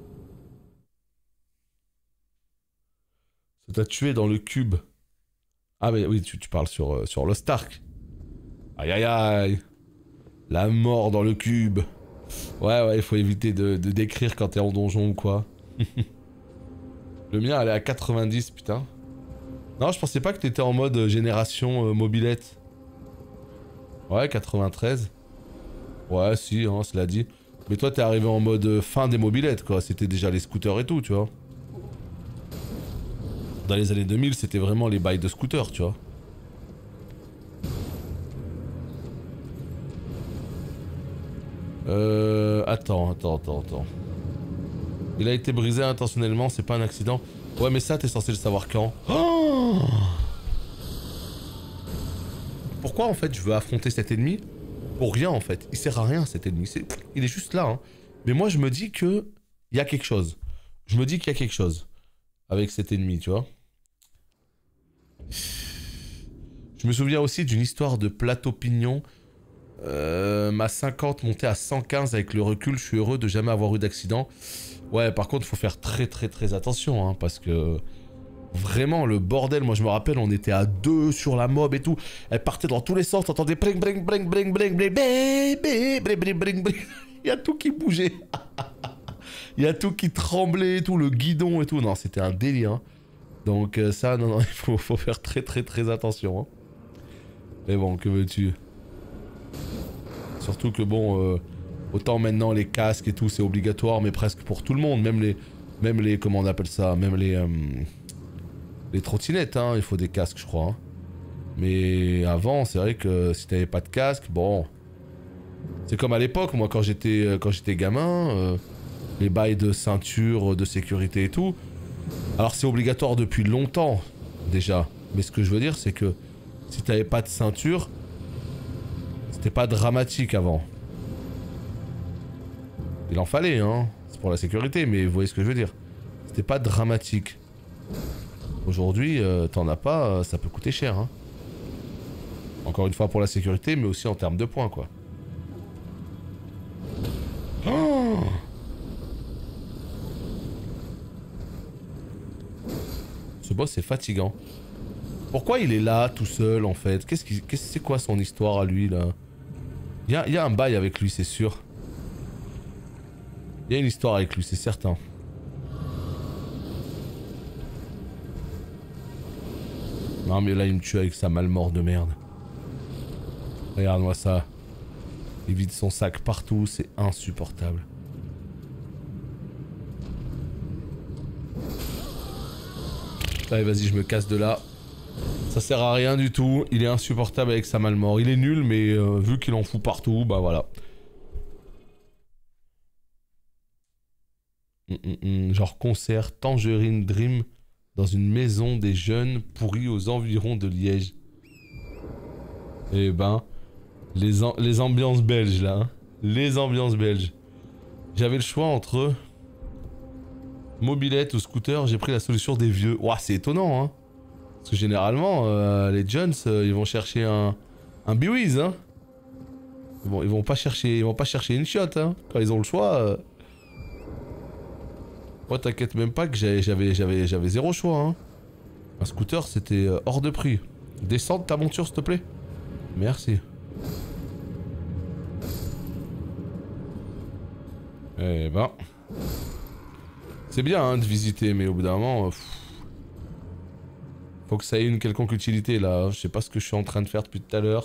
Ça t'a tué dans le cube. Ah mais oui, tu, tu parles sur, euh, sur Lost Ark. Aïe aïe aïe. La mort dans le cube. Ouais ouais, il faut éviter de, de décrire quand t'es en donjon ou quoi. Le mien elle est à quatre-vingt-dix, putain. Non, je pensais pas que t'étais en mode génération euh, mobilette. Ouais, quatre-vingt-treize. Ouais, si, hein, cela dit. Mais toi, t'es arrivé en mode euh, fin des mobilettes, quoi. C'était déjà les scooters et tout, tu vois. Dans les années deux mille, c'était vraiment les bails de scooters, tu vois. Euh... Attends, attends, attends, attends. Il a été brisé intentionnellement, c'est pas un accident. Ouais, mais ça, t'es censé le savoir quand. Oh, pourquoi, en fait, je veux affronter cet ennemi? Pour rien, en fait. Il sert à rien, cet ennemi. Est... Il est juste là, hein. Mais moi, je me dis que... Il y a quelque chose. Je me dis qu'il y a quelque chose. Avec cet ennemi, tu vois. Je me souviens aussi d'une histoire de plateau pignon. Euh, ma cinquante montée à cent quinze avec le recul. Je suis heureux de jamais avoir eu d'accident. Ouais, par contre, faut faire très très très attention, hein, parce que... Vraiment, le bordel, moi je me rappelle, on était à deux sur la mob et tout. Elle partait dans tous les sens, t'entendais bring bring bring bring bring bring bring bring bring bring. Il y a tout qui bougeait. Il y a tout qui tremblait et tout, le guidon et tout. Non, c'était un délire. Hein. Donc euh, ça, non, non, il faut, faut faire très très très attention. Hein. Mais bon, que veux-tu? Surtout que bon, euh, autant maintenant les casques et tout, c'est obligatoire, mais presque pour tout le monde. Même les, même les, comment on appelle ça? Même les... Euh, Les trottinettes, hein, il faut des casques, je crois. Hein. Mais avant, c'est vrai que si t'avais pas de casque, bon... C'est comme à l'époque, moi, quand j'étais quand j'étais gamin, euh, les bails de ceinture, de sécurité et tout. Alors, c'est obligatoire depuis longtemps, déjà. Mais ce que je veux dire, c'est que si t'avais pas de ceinture, c'était pas dramatique avant. Il en fallait, hein. C'est pour la sécurité, mais vous voyez ce que je veux dire. C'était pas dramatique. Aujourd'hui, euh, t'en as pas, euh, ça peut coûter cher. Hein. Encore une fois pour la sécurité, mais aussi en termes de points, quoi. Oh, ce boss est fatigant. Pourquoi il est là, tout seul, en fait? Qu'est-ce qui, qu'est-ce, c'est quoi son histoire à lui, là? Il y a, y a un bail avec lui, c'est sûr. Il y a une histoire avec lui, c'est certain. Non mais là il me tue avec sa malmort de merde. Regarde-moi ça. Il vide son sac partout, c'est insupportable. Allez vas-y, je me casse de là. Ça sert à rien du tout, il est insupportable avec sa malmort. Il est nul mais euh, vu qu'il en fout partout, bah voilà. Mm -mm -mm. Genre concert, Tangerine Dream... Dans une maison des jeunes pourris aux environs de Liège. Eh ben, les, am les ambiances belges là. Hein. Les ambiances belges. J'avais le choix entre mobilette ou scooter, j'ai pris la solution des vieux. Ouah, c'est étonnant, hein. Parce que généralement, euh, les jeunes, euh, ils vont chercher un, un Biwiz, hein. Bon, ils vont pas chercher, ils vont pas chercher une shot, hein. Quand ils ont le choix... Euh... Moi, t'inquiète même pas que j'avais j'avais j'avais zéro choix. Hein. Un scooter, c'était hors de prix. Descends de ta monture, s'il te plaît. Merci. Eh ben... C'est bien hein, de visiter, mais au bout d'un moment... Pff, faut que ça ait une quelconque utilité, là. Je sais pas ce que je suis en train de faire depuis tout à l'heure.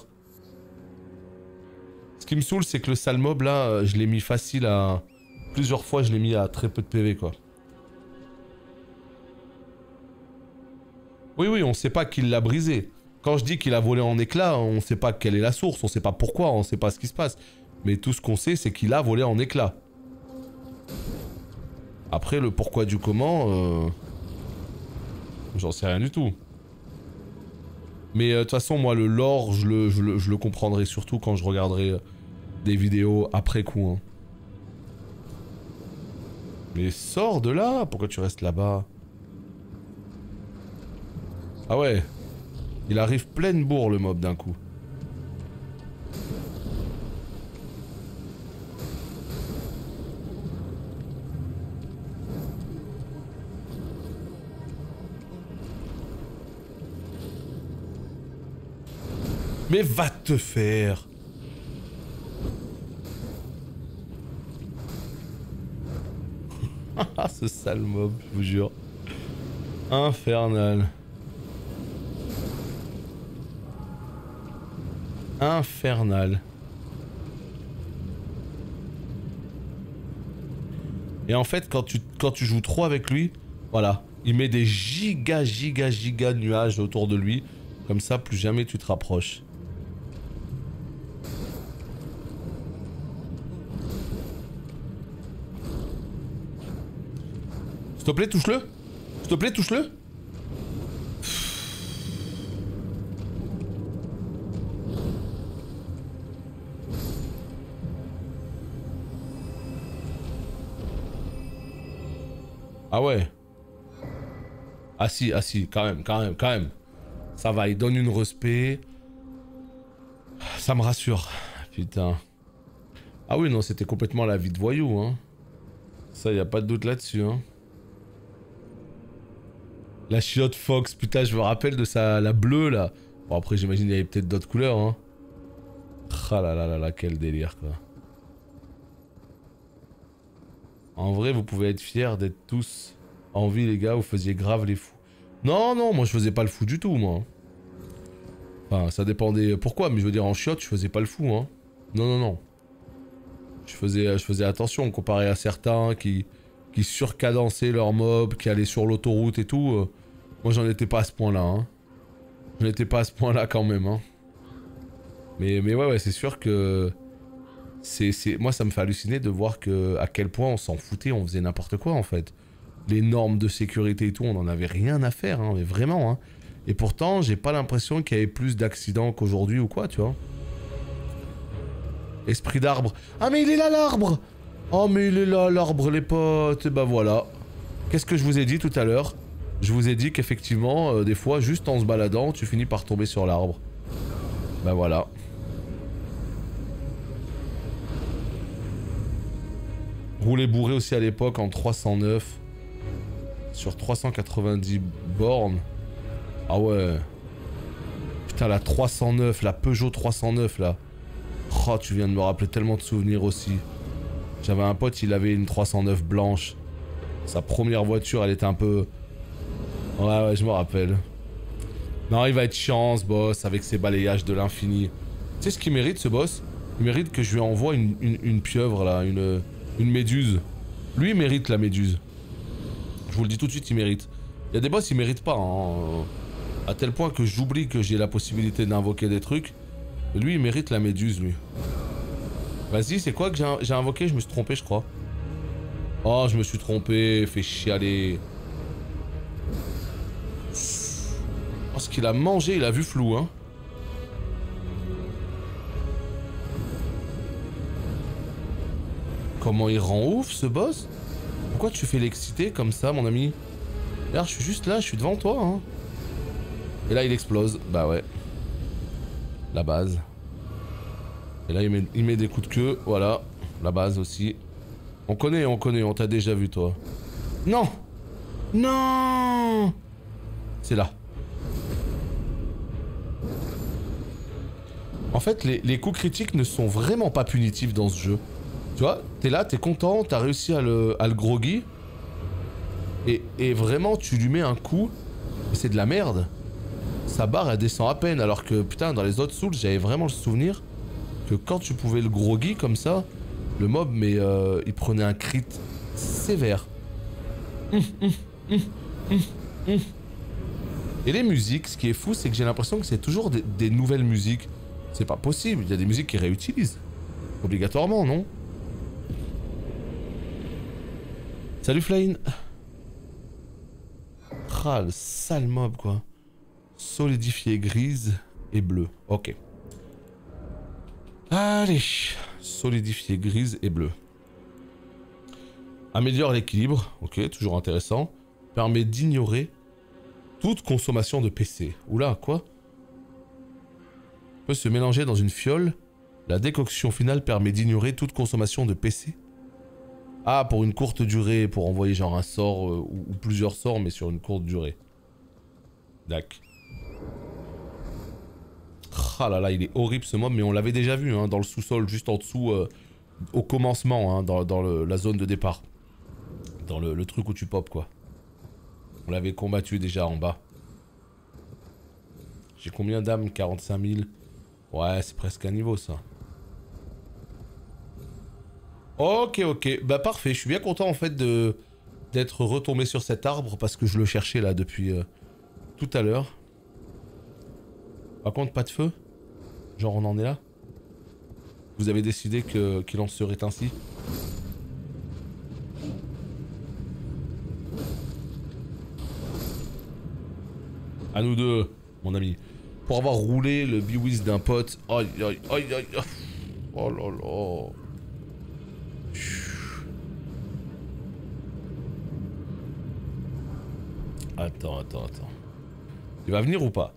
Ce qui me saoule, c'est que le sale mob, là, je l'ai mis facile à... Plusieurs fois, je l'ai mis à très peu de P V, quoi. Oui, oui, on sait pas qui l'a brisé. Quand je dis qu'il a volé en éclats, on sait pas quelle est la source, on sait pas pourquoi, on sait pas ce qui se passe. Mais tout ce qu'on sait, c'est qu'il a volé en éclats. Après, le pourquoi du comment... Euh... J'en sais rien du tout. Mais de euh, toute façon, moi, le lore, je le, je, le, je le comprendrai surtout quand je regarderai euh, des vidéos après coup. Hein. Mais sors de là, pourquoi tu restes là-bas? Ah ouais, il arrive pleine bourre le mob d'un coup. Mais va te faire. Ah, ce sale mob, je vous jure. Infernal. Infernal. Et en fait, quand tu, quand tu joues trop avec lui, voilà, il met des giga giga giga nuages autour de lui. Comme ça, plus jamais tu te rapproches. S'il te plaît, touche-le. S'il te plaît, touche-le. Ah ouais. Ah si, ah si, quand même, quand même, quand même. Ça va, il donne une respect. Ça me rassure. Putain. Ah oui, non, c'était complètement la vie de voyou, hein. Ça, y a pas de doute là-dessus, hein. La chiotte Fox, putain, je me rappelle de ça, la bleue, là. Bon, après, j'imagine il y avait peut-être d'autres couleurs, hein. Ah là là là là, quel délire, quoi. En vrai, vous pouvez être fiers d'être tous en vie, les gars. Vous faisiez grave les fous. Non, non, moi, je faisais pas le fou du tout, moi. Enfin, ça dépendait pourquoi, mais je veux dire, en chiotte, je faisais pas le fou, hein. Non, non, non. Je faisais, je faisais attention, comparé à certains qui, qui surcadençaient leurs mobs, qui allaient sur l'autoroute et tout. Euh, moi, j'en étais pas à ce point-là, hein. J'en étais pas à ce point-là, quand même, hein. Mais, mais ouais, ouais, c'est sûr que... c'est, c'est, moi, ça me fait halluciner de voir que, à quel point on s'en foutait, on faisait n'importe quoi, en fait. Les normes de sécurité et tout, on en avait rien à faire, hein, mais vraiment, hein. Et pourtant, j'ai pas l'impression qu'il y avait plus d'accidents qu'aujourd'hui ou quoi, tu vois. Esprit d'arbre. Ah, mais il est là, l'arbre! Oh, mais il est là, l'arbre, les potes. Et bah voilà. Qu'est-ce que je vous ai dit tout à l'heure? Je vous ai dit qu'effectivement, euh, des fois, juste en se baladant, tu finis par tomber sur l'arbre. Bah voilà. Rouler bourré aussi à l'époque en trois cent neuf. Sur trois cent quatre-vingt-dix bornes. Ah ouais. Putain, la trois cent neuf, la Peugeot trois cent neuf là. Oh, tu viens de me rappeler tellement de souvenirs aussi. J'avais un pote, il avait une trois cent neuf blanche. Sa première voiture, elle était un peu... Ouais, ouais, je me rappelle. Non, il va être chiant ce boss avec ses balayages de l'infini. Tu sais ce qu'il mérite ce boss? Il mérite que je lui envoie une, une, une pieuvre là, une, une méduse. Lui, il mérite la méduse. Je vous le dis tout de suite, il mérite. Il y a des boss, ils méritent pas. Hein. À tel point que j'oublie que j'ai la possibilité d'invoquer des trucs. Et lui, il mérite la méduse, lui. Vas-y, c'est quoi que j'ai invoqué? Je me suis trompé, je crois. Oh, je me suis trompé. Fait chialer. Oh, ce qu'il a mangé, il a vu flou, hein. Comment il rend ouf, ce boss? Pourquoi tu fais l'exciter comme ça, mon ami? Regarde, je suis juste là, je suis devant toi, hein. Et là, il explose. Bah ouais. La base. Et là, il met, il met des coups de queue. Voilà. La base aussi. On connaît, on connaît. On t'a déjà vu, toi. Non! Non! C'est là. En fait, les, les coups critiques ne sont vraiment pas punitifs dans ce jeu. Tu vois, t'es là, t'es content, t'as réussi à le, à le groggy. Et, et vraiment, tu lui mets un coup. C'est de la merde. Sa barre, elle descend à peine. Alors que, putain, dans les autres Souls, j'avais vraiment le souvenir que quand tu pouvais le groggy comme ça, le mob, mais euh, il prenait un crit sévère. Hum, hum, hum, hum, hum. Et les musiques, ce qui est fou, c'est que j'ai l'impression que c'est toujours des, des nouvelles musiques. C'est pas possible, il y a des musiques qui réutilisent. Obligatoirement, non? Salut Flane. Ah, le sale mob, quoi. Solidifié grise et bleu. Ok. Allez. Solidifié grise et bleu. Améliore l'équilibre. Ok, toujours intéressant. Permet d'ignorer toute consommation de P C. Oula, quoi? Peut se mélanger dans une fiole. La décoction finale permet d'ignorer toute consommation de P C. Ah, pour une courte durée, pour envoyer genre un sort euh, ou, ou plusieurs sorts, mais sur une courte durée. Dac. Ah là là, il est horrible ce mob, mais on l'avait déjà vu hein, dans le sous-sol, juste en dessous, euh, au commencement, hein, dans, dans le, la zone de départ. Dans le, le truc où tu pop quoi. On l'avait combattu déjà en bas. J'ai combien d'âmes? quarante-cinq mille. Ouais, c'est presque un niveau ça. Ok, ok. Bah parfait, je suis bien content en fait de d'être retombé sur cet arbre parce que je le cherchais là depuis euh, tout à l'heure. Par contre, pas de feu? Genre on en est là? Vous avez décidé que qu'il en serait ainsi? À nous deux, mon ami. Pour avoir roulé le biwiz d'un pote. Aïe aïe aïe aïe. Oh là là. Attends, attends, attends. Il va venir ou pas?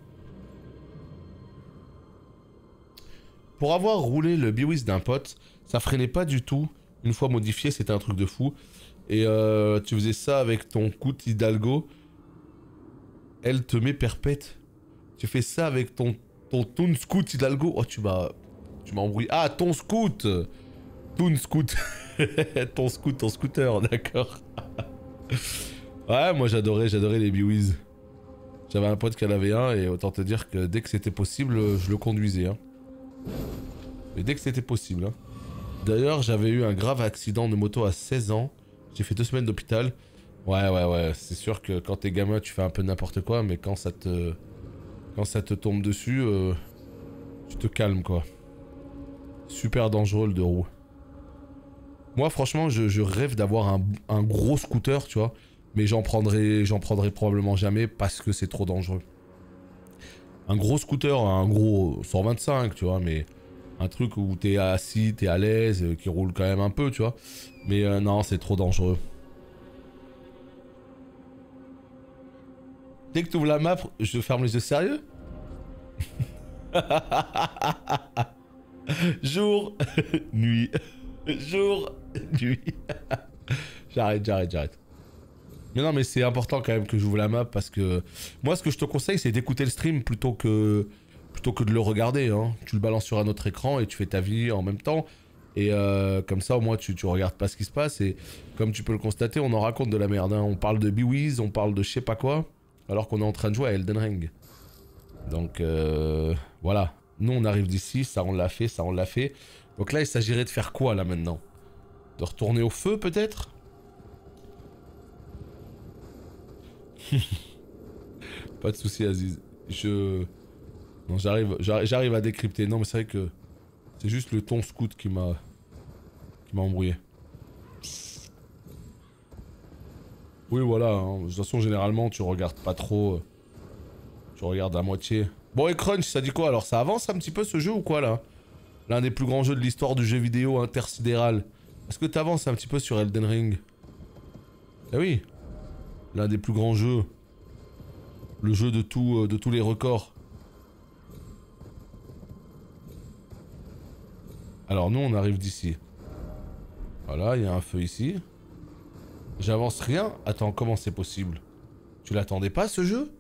Pour avoir roulé le biwiz d'un pote, ça freinait pas du tout. Une fois modifié, c'était un truc de fou. Et euh, tu faisais ça avec ton Coot Hidalgo. Elle te met perpète. Tu fais ça avec ton ton Toon Scoot Hidalgo. Oh, tu m'as tu m'as embrouillé. Ah, ton Scoot. Toon Scoot. ton Scoot, ton scooter, d'accord. Ouais, moi j'adorais, j'adorais les biwiz. J'avais un pote qui en avait un et autant te dire que dès que c'était possible, je le conduisais. Hein. Mais dès que c'était possible. Hein. D'ailleurs, j'avais eu un grave accident de moto à seize ans. J'ai fait deux semaines d'hôpital. Ouais, ouais, ouais. C'est sûr que quand t'es gamin, tu fais un peu n'importe quoi, mais quand ça te... Quand ça te tombe dessus, euh... tu te calmes, quoi. Super dangereux, le deux roues. Moi, franchement, je, je rêve d'avoir un, un gros scooter, tu vois. Mais j'en prendrai, j'en prendrai probablement jamais parce que c'est trop dangereux. Un gros scooter, un gros cent vingt-cinq, tu vois, mais... Un truc où t'es assis, t'es à l'aise, euh, qui roule quand même un peu, tu vois. Mais euh, non, c'est trop dangereux. Dès que tu ouvres la map, je ferme les yeux, sérieux? Jour, nuit, jour, nuit. J'arrête, j'arrête, j'arrête. Mais non, mais c'est important quand même que j'ouvre la map parce que... Moi, ce que je te conseille, c'est d'écouter le stream plutôt que... Plutôt que de le regarder, hein. Tu le balances sur un autre écran et tu fais ta vie en même temps. Et euh, comme ça, au moins, tu, tu regardes pas ce qui se passe. Et comme tu peux le constater, on en raconte de la merde. Hein. On parle de biwiz, on parle de je sais pas quoi, alors qu'on est en train de jouer à Elden Ring. Donc, euh, voilà. Nous, on arrive d'ici, ça on l'a fait, ça on l'a fait. Donc là, il s'agirait de faire quoi, là, maintenant? De retourner au feu, peut-être? Pas de soucis, Aziz. Je... Non, j'arrive, j'arrive à décrypter. Non, mais c'est vrai que c'est juste le ton scout qui m'a qui m'a embrouillé. Oui, voilà. Hein. De toute façon, généralement, tu regardes pas trop. Euh, tu regardes à moitié. Bon, et Crunch, ça dit quoi? Alors, ça avance un petit peu ce jeu ou quoi, là? L'un des plus grands jeux de l'histoire du jeu vidéo intersidéral. Est-ce que t'avances un petit peu sur Elden Ring? Eh oui. L'un des plus grands jeux. Le jeu de, tout, euh, de tous les records. Alors nous on arrive d'ici. Voilà, il y a un feu ici. J'avance rien. Attends, comment c'est possible? Tu l'attendais pas ce jeu?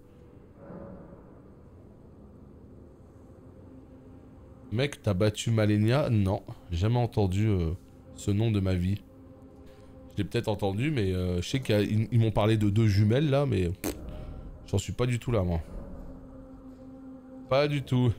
Mec, t'as battu Malenia? Non, jamais entendu euh, ce nom de ma vie. Je l'ai peut-être entendu, mais euh, je sais qu'ils m'ont parlé de deux jumelles là, mais j'en suis pas du tout là, moi. Pas du tout.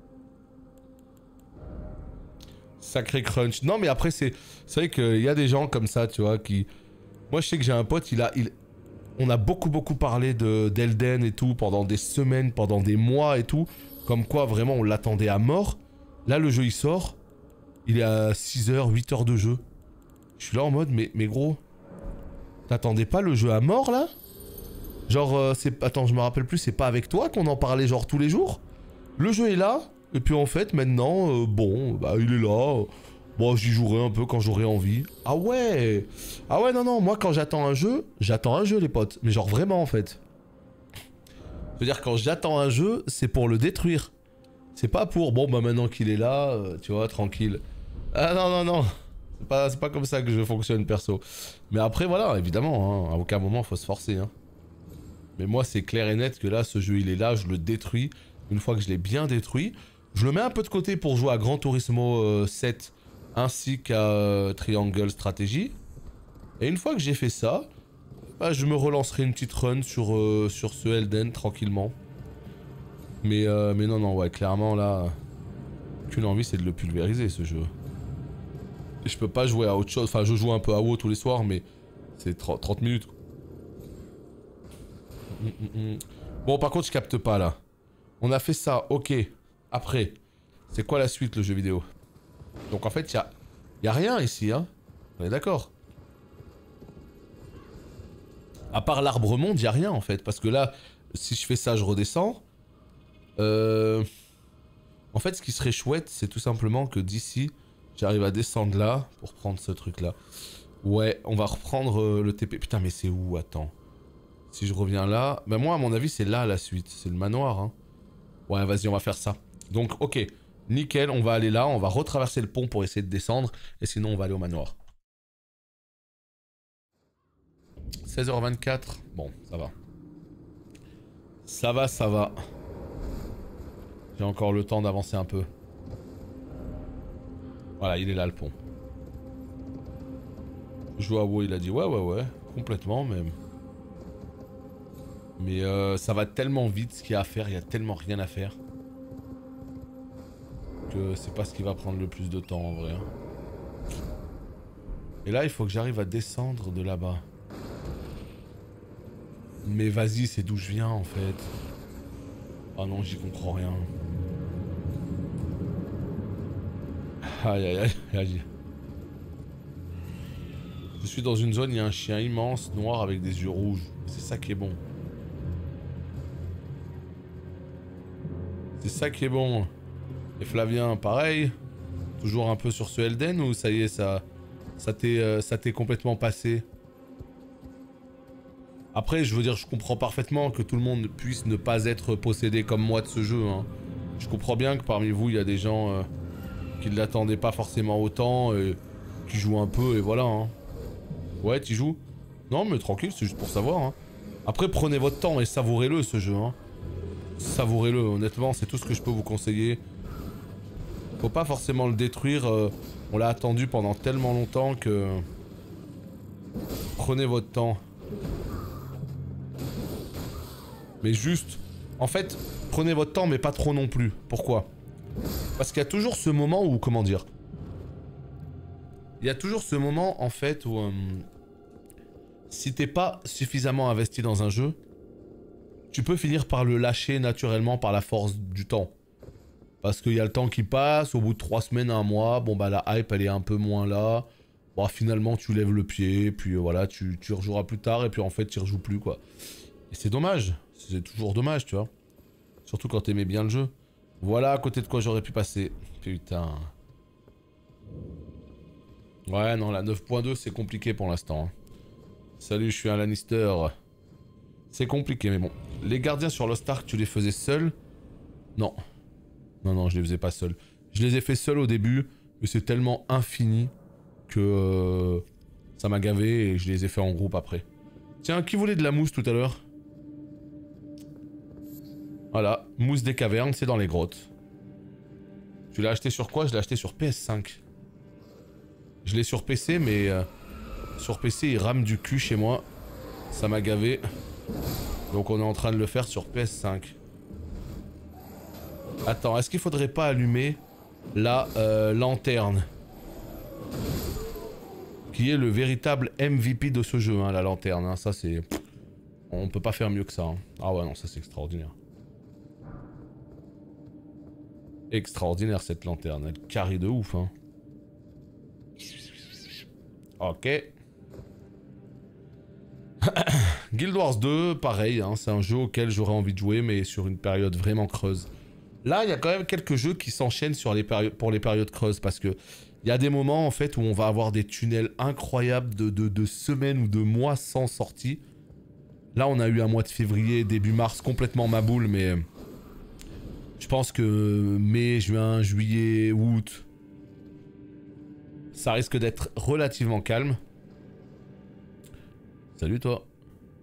Sacré Crunch. Non, mais après, c'est c'est vrai qu'il y a des gens comme ça, tu vois, qui... Moi, je sais que j'ai un pote, il a... Il... On a beaucoup, beaucoup parlé de d'Elden et tout, pendant des semaines, pendant des mois et tout. Comme quoi, vraiment, on l'attendait à mort. Là, le jeu, il sort. Il est à six heures, huit heures de jeu. Je suis là en mode, mais, mais gros... T'attendais pas le jeu à mort, là? Genre, euh, c'est... Attends, je me rappelle plus, c'est pas avec toi qu'on en parlait, genre, tous les jours? Le jeu est là, et puis en fait, maintenant, euh, bon, bah, il est là. Bon, j'y jouerai un peu quand j'aurai envie. Ah ouais! Ah ouais, non, non, moi, quand j'attends un jeu, j'attends un jeu, les potes. Mais genre, vraiment, en fait. Je veux dire, quand j'attends un jeu, c'est pour le détruire. C'est pas pour, bon, bah, maintenant qu'il est là, euh, tu vois, tranquille. Ah non, non, non. C'est pas, c'est pas comme ça que je fonctionne, perso. Mais après, voilà, évidemment, hein, à aucun moment, faut se forcer, hein. Mais moi, c'est clair et net que là, ce jeu, il est là, je le détruis. Une fois que je l'ai bien détruit, Je le mets un peu de côté pour jouer à Gran Turismo euh, sept ainsi qu'à euh, Triangle Strategy. Et une fois que j'ai fait ça, bah, je me relancerai une petite run sur, euh, sur ce Elden tranquillement. Mais, euh, mais non, non, ouais, clairement là, qu'une envie c'est de le pulvériser ce jeu. Et je peux pas jouer à autre chose, enfin je joue un peu à WoW tous les soirs, mais c'est trente minutes. Mm, mm, mm. Bon, par contre, je capte pas là. On a fait ça, ok. Après, c'est quoi la suite le jeu vidéo? Donc en fait, il y a, y a rien ici, hein. On est d'accord. À part l'arbre monde, il y a rien en fait. Parce que là, si je fais ça, je redescends. Euh... En fait, ce qui serait chouette, c'est tout simplement que d'ici, j'arrive à descendre là pour prendre ce truc là. Ouais, on va reprendre euh, le T P. Putain, mais c'est où? Attends. Si je reviens là... Bah moi, à mon avis, c'est là la suite. C'est le manoir, hein. Ouais, vas-y, on va faire ça. Donc, ok. Nickel, on va aller là. On va retraverser le pont pour essayer de descendre. Et sinon, on va aller au manoir. seize heures vingt-quatre. Bon, ça va. Ça va, ça va. J'ai encore le temps d'avancer un peu. Voilà, il est là, le pont. Joao, il a dit ouais, ouais, ouais. Complètement, même. Mais euh, ça va tellement vite ce qu'il y a à faire, il y a tellement rien à faire. Que c'est pas ce qui va prendre le plus de temps en vrai. Et là il faut que j'arrive à descendre de là-bas. Mais vas-y, c'est d'où je viens en fait. Ah non, j'y comprends rien. Aïe aïe aïe aïe. Je suis dans une zone, il y a un chien immense, noir avec des yeux rouges. C'est ça qui est bon. C'est ça qui est bon. Et Flavien, pareil. Toujours un peu sur ce Elden ou ça y est, ça, ça t'est euh, ça t'est complètement passé? Après, je veux dire, je comprends parfaitement que tout le monde puisse ne pas être possédé comme moi de ce jeu. Hein. Je comprends bien que parmi vous, il y a des gens euh, qui ne l'attendaient pas forcément autant, et qui jouent un peu et voilà. Hein. Ouais, tu joues? Non, mais tranquille, c'est juste pour savoir. Hein. Après, prenez votre temps et savourez-le ce jeu. Hein. Savourez-le, honnêtement, c'est tout ce que je peux vous conseiller. Faut pas forcément le détruire, euh, on l'a attendu pendant tellement longtemps que... Prenez votre temps. Mais juste... En fait, prenez votre temps mais pas trop non plus. Pourquoi? Parce qu'il y a toujours ce moment où... Comment dire? Il y a toujours ce moment en fait où... Euh, si t'es pas suffisamment investi dans un jeu, tu peux finir par le lâcher naturellement par la force du temps. Parce qu'il y a le temps qui passe, au bout de trois semaines, un mois, bon bah la hype elle est un peu moins là. Bon finalement tu lèves le pied, puis euh, voilà, tu, tu rejoueras plus tard et puis en fait tu rejoues plus quoi. Et c'est dommage, c'est toujours dommage tu vois. Surtout quand t'aimais bien le jeu. Voilà à côté de quoi j'aurais pu passer. Putain. Ouais non, la neuf point deux c'est compliqué pour l'instant. Hein. Salut, je suis un Lannister. C'est compliqué mais bon. Les gardiens sur Lost Ark, tu les faisais seuls? Non. Non, non, je les faisais pas seuls. Je les ai fait seuls au début, mais c'est tellement infini que euh, ça m'a gavé et je les ai fait en groupe après. Tiens, qui voulait de la mousse tout à l'heure? Voilà, mousse des cavernes, c'est dans les grottes. Tu l'as acheté sur quoi? Je l'ai acheté sur P S cinq. Je l'ai sur P C, mais euh, sur P C il rame du cul chez moi. Ça m'a gavé. Donc on est en train de le faire sur P S cinq. Attends, est-ce qu'il faudrait pas allumer la euh, lanterne? Qui est le véritable M V P de ce jeu, hein, la lanterne. Hein. Ça c'est... On peut pas faire mieux que ça. Hein. Ah ouais, non, ça c'est extraordinaire. Extraordinaire cette lanterne. Elle carré de ouf. Hein. Ok. Guild Wars deux, pareil. Hein, c'est un jeu auquel j'aurais envie de jouer, mais sur une période vraiment creuse. Là, il y a quand même quelques jeux qui s'enchaînent sur les pour les périodes creuses parce que il y a des moments en fait où on va avoir des tunnels incroyables de, de, de semaines ou de mois sans sortie. Là, on a eu un mois de février, début mars complètement maboule, mais je pense que mai, juin, juillet, août, ça risque d'être relativement calme. Salut toi.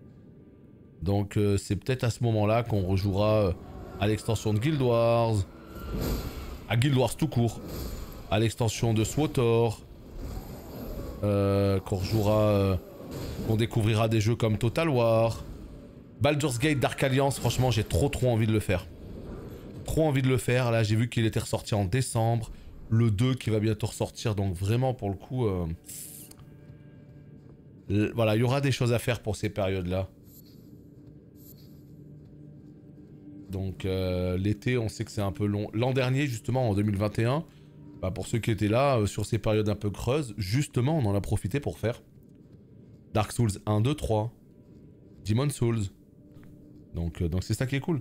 Donc euh, c'est peut-être à ce moment-là qu'on rejouera à l'extension de Guild Wars, À Guild Wars tout court. À l'extension de SWTOR. Euh, qu'on rejouera... Euh, qu'on découvrira des jeux comme Total War. Baldur's Gate Dark Alliance, franchement j'ai trop trop envie de le faire. Trop envie de le faire, là j'ai vu qu'il était ressorti en décembre. Le deux qui va bientôt ressortir, donc vraiment pour le coup... Euh... Voilà, il y aura des choses à faire pour ces périodes-là. Donc euh, l'été, on sait que c'est un peu long. L'an dernier, justement, en deux mille vingt et un, bah, pour ceux qui étaient là, euh, sur ces périodes un peu creuses, justement, on en a profité pour faire Dark Souls un, deux, trois, Demon Souls. Donc euh, donc c'est ça qui est cool.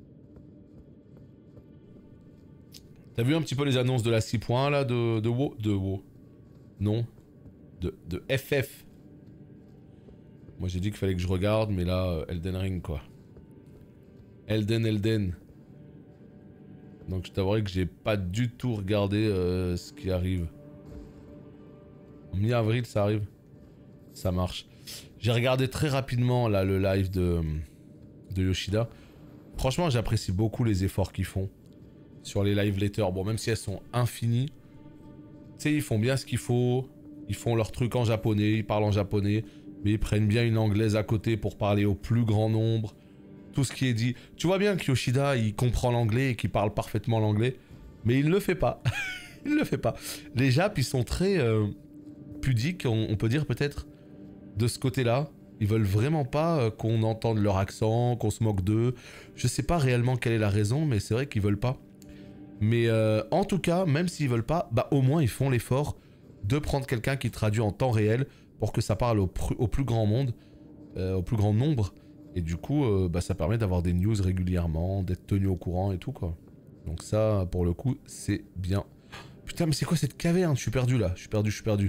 T'as vu un petit peu les annonces de la six point un là, de, de WoW De WoW. Non. De, de F F. Moi j'ai dit qu'il fallait que je regarde, mais là, euh, Elden Ring quoi. Elden Elden. Donc je t'avouerai que j'ai pas du tout regardé euh, ce qui arrive. En mi-avril ça arrive. Ça marche. J'ai regardé très rapidement là le live de, de Yoshida. Franchement j'apprécie beaucoup les efforts qu'ils font sur les live letters. Bon même si elles sont infinies. Tu sais ils font bien ce qu'il faut. Ils font leur truc en japonais, ils parlent en japonais. Mais ils prennent bien une anglaise à côté pour parler au plus grand nombre. Tout ce qui est dit. Tu vois bien que Yoshida, il comprend l'anglais et qu'il parle parfaitement l'anglais. Mais il ne le fait pas. Il ne le fait pas. Les Japs, ils sont très euh, pudiques, on, on peut dire peut-être, de ce côté-là. Ils veulent vraiment pas euh, qu'on entende leur accent, qu'on se moque d'eux. Je sais pas réellement quelle est la raison, mais c'est vrai qu'ils veulent pas. Mais euh, en tout cas, même s'ils veulent pas, bah au moins ils font l'effort de prendre quelqu'un qui traduit en temps réel pour que ça parle au, au plus grand monde, euh, au plus grand nombre. Et du coup, euh, bah, ça permet d'avoir des news régulièrement, d'être tenu au courant et tout, quoi. Donc ça, pour le coup, c'est bien. Putain, mais c'est quoi cette caverne? Je suis perdu, là. Je suis perdu, je suis perdu.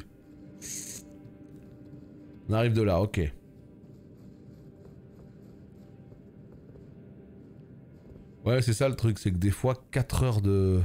On arrive de là, ok. Ouais, c'est ça le truc, c'est que des fois, quatre heures de...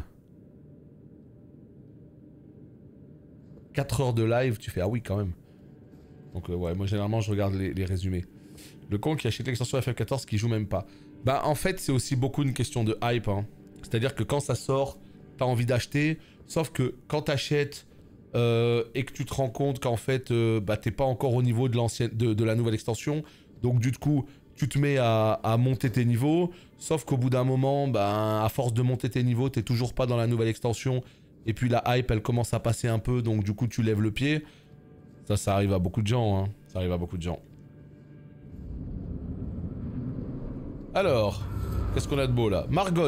quatre heures de live, tu fais, ah oui, quand même. Donc euh, ouais, moi, généralement, je regarde les, les résumés. Le con qui achète l'extension F F quatorze qui joue même pas. Bah en fait c'est aussi beaucoup une question de hype hein. C'est-à-dire que quand ça sort, t'as envie d'acheter. Sauf que quand t'achètes euh, et que tu te rends compte qu'en fait euh, bah t'es pas encore au niveau de l'ancienne de, de la nouvelle extension. Donc du coup tu te mets à, à monter tes niveaux. Sauf qu'au bout d'un moment, bah à force de monter tes niveaux, t'es toujours pas dans la nouvelle extension. Et puis la hype elle commence à passer un peu, donc du coup tu lèves le pied. Ça ça arrive à beaucoup de gens hein. Ça arrive à beaucoup de gens. Alors, qu'est-ce qu'on a de beau là? Margot.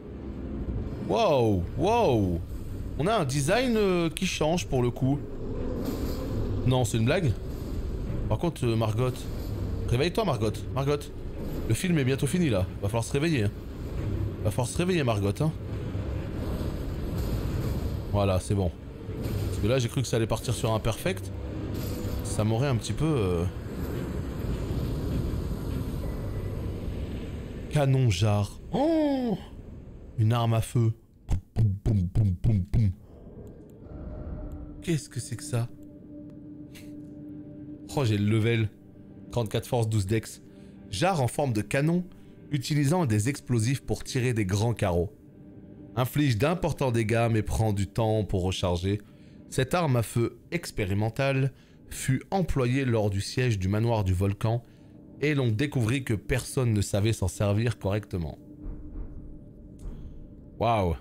Wow, wow. On a un design euh, qui change pour le coup. Non, c'est une blague. Par contre, euh, Margot. Réveille-toi, Margot. Margot. Le film est bientôt fini là. Va falloir se réveiller. Va falloir se réveiller, Margot. Hein. Voilà, c'est bon. Parce que là, j'ai cru que ça allait partir sur un perfect. Ça m'aurait un petit peu... Euh... Canon jarre. Oh, une arme à feu. Qu'est-ce que c'est que ça? Oh, j'ai le level. trente-quatre force, douze dex. Jarre en forme de canon, utilisant des explosifs pour tirer des grands carreaux. Inflige d'importants dégâts mais prend du temps pour recharger. Cette arme à feu expérimentale fut employée lors du siège du manoir du volcan et l'on découvrit que personne ne savait s'en servir correctement. Waouh.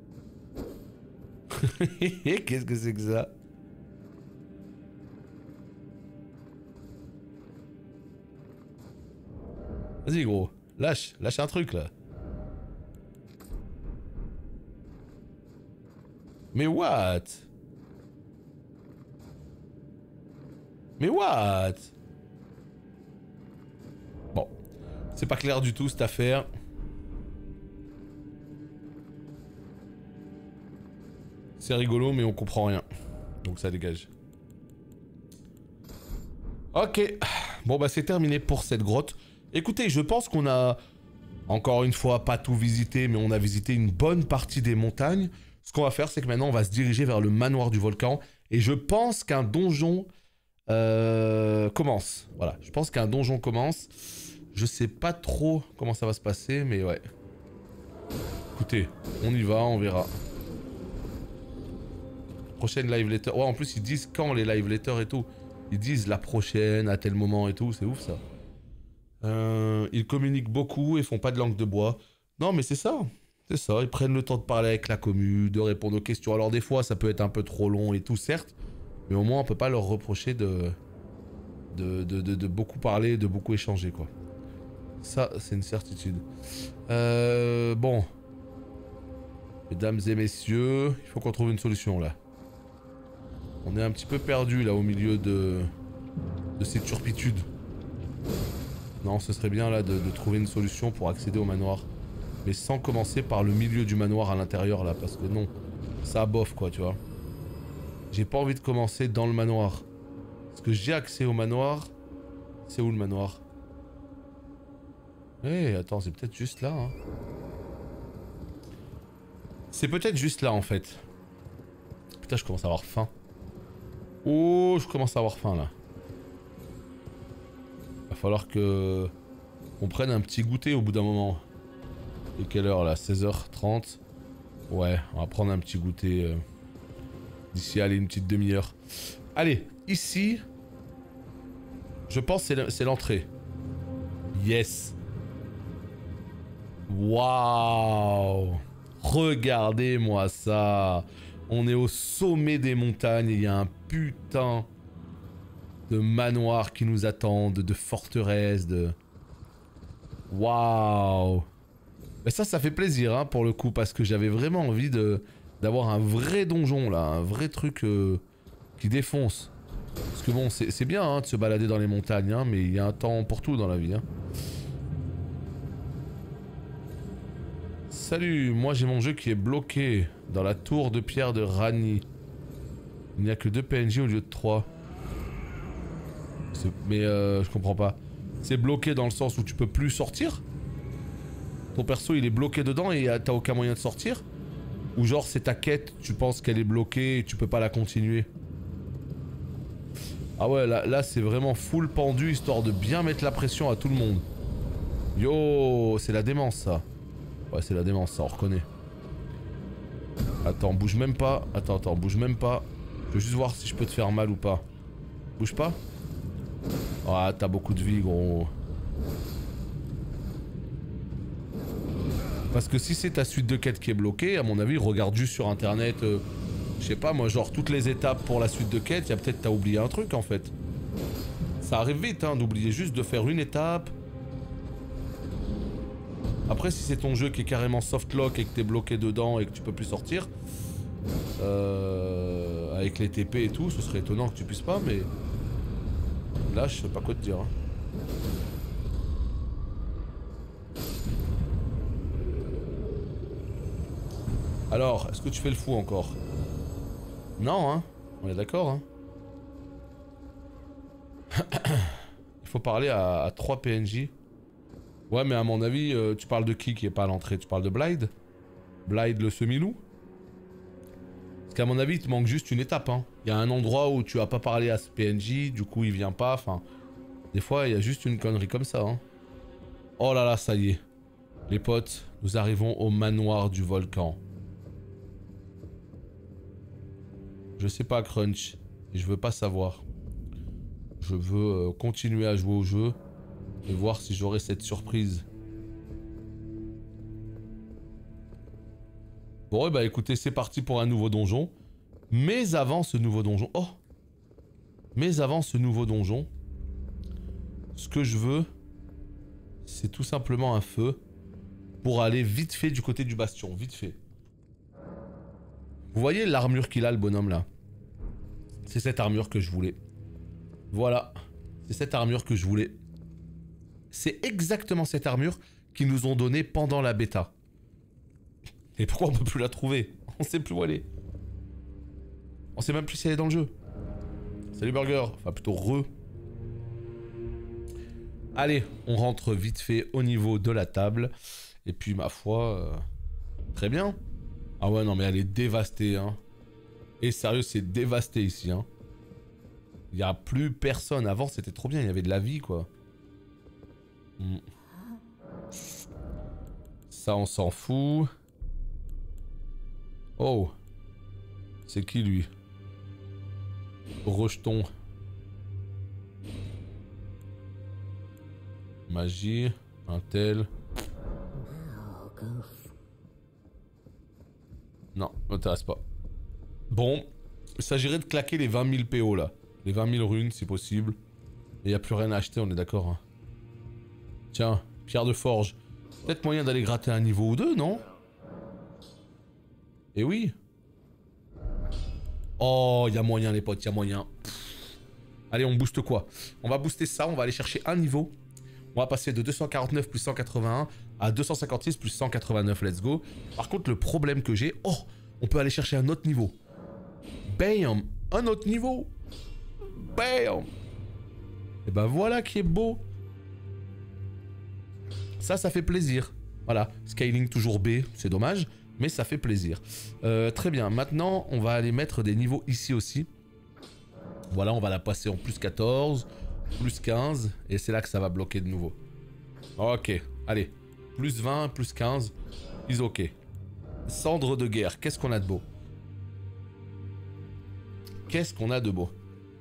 Qu'est-ce que c'est que ça? Vas-y gros, lâche, lâche un truc là. Mais what? Mais what? Bon, c'est pas clair du tout cette affaire. C'est rigolo mais on comprend rien. Donc ça dégage. Ok, bon bah c'est terminé pour cette grotte. Écoutez, je pense qu'on a, encore une fois, pas tout visité, mais on a visité une bonne partie des montagnes. Ce qu'on va faire, c'est que maintenant on va se diriger vers le manoir du volcan. Et je pense qu'un donjon euh, commence. Voilà, je pense qu'un donjon commence. Je sais pas trop comment ça va se passer, mais ouais. Écoutez, On y va, on verra. Prochaine live letter. Ouais, en plus, ils disent quand les live letters et tout. Ils disent la prochaine, à tel moment et tout. C'est ouf, ça. Euh, ils communiquent beaucoup et font pas de langue de bois. Non, mais c'est ça. C'est ça. Ils prennent le temps de parler avec la commu, de répondre aux questions. Alors, des fois, ça peut être un peu trop long et tout, certes. Mais au moins, on peut pas leur reprocher de... De, de, de, de beaucoup parler, de beaucoup échanger, quoi. Ça, c'est une certitude. Euh, bon. Mesdames et messieurs, il faut qu'on trouve une solution, là. On est un petit peu perdu, là, au milieu de... de ces turpitudes. Non, ce serait bien, là, de, de trouver une solution pour accéder au manoir. Mais sans commencer par le milieu du manoir à l'intérieur, là, parce que non. Ça bof, quoi, tu vois. J'ai pas envie de commencer dans le manoir. Parce que j'ai accès au manoir. C'est où le manoir? Eh, hey, attends, c'est peut-être juste là, hein. C'est peut-être juste là, en fait. Putain, je commence à avoir faim. Oh, je commence à avoir faim, là. Va falloir que... on prenne un petit goûter au bout d'un moment. Et quelle heure, là? seize heures trente. Ouais, on va prendre un petit goûter... Euh... d'ici, allez, une petite demi-heure. Allez, ici... je pense que c'est l'entrée. Yes. Waouh. Regardez-moi ça. On est au sommet des montagnes et il y a un putain de manoir qui nous attend, de, de forteresse, de... Waouh. Mais ça, ça fait plaisir, hein, pour le coup, parce que j'avais vraiment envie de d'avoir un vrai donjon, là, un vrai truc euh, qui défonce. Parce que bon, c'est bien, hein, de se balader dans les montagnes, hein, mais il y a un temps pour tout dans la vie, hein. Salut, moi j'ai mon jeu qui est bloqué dans la tour de pierre de Rani. Il n'y a que deux P N J au lieu de trois. Mais euh, je comprends pas. C'est bloqué dans le sens où tu peux plus sortir? Ton perso il est bloqué dedans et t'as aucun moyen de sortir? Ou genre c'est ta quête, tu penses qu'elle est bloquée et tu peux pas la continuer? Ah ouais, là, là c'est vraiment full pendu histoire de bien mettre la pression à tout le monde. Yo, c'est la démence ça. Ouais, c'est la démence ça, on reconnaît. Attends, bouge même pas. Attends, attends, bouge même pas. Je veux juste voir si je peux te faire mal ou pas. Bouge pas. Ah, t'as beaucoup de vie, gros. Parce que si c'est ta suite de quêtes qui est bloquée, à mon avis, regarde juste sur internet... Euh, je sais pas, moi, genre toutes les étapes pour la suite de quêtes, y'a peut-être t'as oublié un truc, en fait. Ça arrive vite, hein, d'oublier juste de faire une étape. Après, si c'est ton jeu qui est carrément softlock et que t'es bloqué dedans et que tu peux plus sortir... Euh, avec les T P et tout, ce serait étonnant que tu puisses pas, mais... Là, je sais pas quoi te dire, hein. Alors, est-ce que tu fais le fou encore? Non, hein. On est d'accord, hein. Il faut parler à, à trois P N J. Ouais, mais à mon avis, euh, tu parles de qui qui est pas à l'entrée? Tu parles de Blyde? Blyde le semi-loup? Parce qu'à mon avis, il te manque juste une étape, hein. Il y a un endroit où tu as pas parlé à ce P N J, du coup il vient pas, enfin... Des fois, il y a juste une connerie comme ça, hein. Oh là là, ça y est. Les potes, nous arrivons au manoir du volcan. Je sais pas, Crunch, et je veux pas savoir. Je veux euh, continuer à jouer au jeu et voir si j'aurai cette surprise. Bon, et bah écoutez, c'est parti pour un nouveau donjon. Mais avant ce nouveau donjon... Oh! Mais avant ce nouveau donjon, ce que je veux, c'est tout simplement un feu pour aller vite fait du côté du bastion, vite fait. Vous voyez l'armure qu'il a, le bonhomme, là? C'est cette armure que je voulais. Voilà. C'est cette armure que je voulais. C'est exactement cette armure qu'ils nous ont donnée pendant la bêta. Et pourquoi on peut plus la trouver? On sait plus où elle est. On sait même plus si elle est dans le jeu. Salut Burger. Enfin, plutôt re. Allez, on rentre vite fait au niveau de la table. Et puis, ma foi... Euh, très bien. Ah ouais, non, mais elle est dévastée, hein. Et sérieux, c'est dévasté ici, hein. Il n'y a plus personne. Avant, c'était trop bien. Il y avait de la vie, quoi. Mm. Ça, on s'en fout. Oh. C'est qui lui? Rejeton. Magie. Un tel. Non, m'intéresse pas. Bon. Il s'agirait de claquer les vingt mille P O là. Les vingt mille runes si possible. Et y a plus rien à acheter, on est d'accord. Hein. Tiens, pierre de forge. Peut-être moyen d'aller gratter un niveau ou deux, non? Eh oui. Oh, y a moyen les potes, y a moyen. Pff. Allez, on booste quoi? On va booster ça, on va aller chercher un niveau. On va passer de deux cent quarante-neuf plus cent quatre-vingt-un à deux cent cinquante-six plus cent quatre-vingt-neuf, let's go. Par contre, le problème que j'ai... Oh, on peut aller chercher un autre niveau. Bam, un autre niveau. Bam. Et ben voilà qui est beau. Ça, ça fait plaisir. Voilà, scaling toujours B, c'est dommage, mais ça fait plaisir. Euh, très bien, maintenant, on va aller mettre des niveaux ici aussi. Voilà, on va la passer en plus quatorze, plus quinze, et c'est là que ça va bloquer de nouveau. Ok, allez, plus vingt, plus quinze, is ok. Cendre de guerre, qu'est-ce qu'on a de beau? Qu'est-ce qu'on a de beau?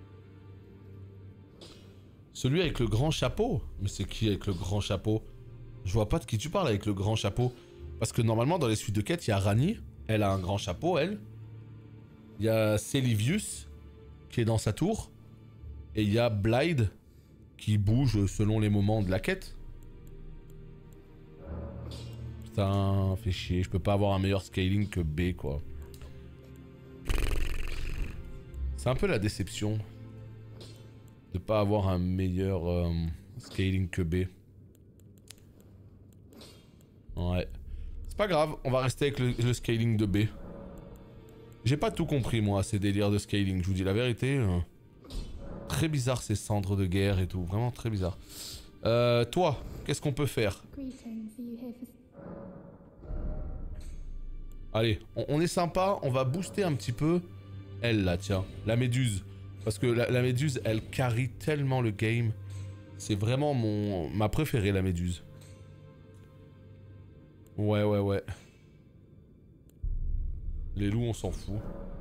Celui avec le grand chapeau? Mais c'est qui avec le grand chapeau? Je vois pas de qui tu parles avec le grand chapeau. Parce que normalement, dans les suites de quête, il y a Rani. Elle a un grand chapeau, elle. Il y a Celivius, qui est dans sa tour. Et il y a Blyde, qui bouge selon les moments de la quête. Putain, fait chier. Je peux pas avoir un meilleur scaling que B, quoi. C'est un peu la déception. De pas avoir un meilleur euh, scaling que B. Ouais. C'est pas grave, on va rester avec le, le scaling de B. J'ai pas tout compris moi, ces délires de scaling, je vous dis la vérité. Euh, très bizarre ces cendres de guerre et tout, vraiment très bizarre. Euh, toi, qu'est-ce qu'on peut faire? Allez, on, on est sympa, on va booster un petit peu. Elle là, tiens, la méduse. Parce que la, la méduse, elle carry tellement le game. C'est vraiment mon ma préférée, la méduse. Ouais, ouais, ouais. Les loups, on s'en fout.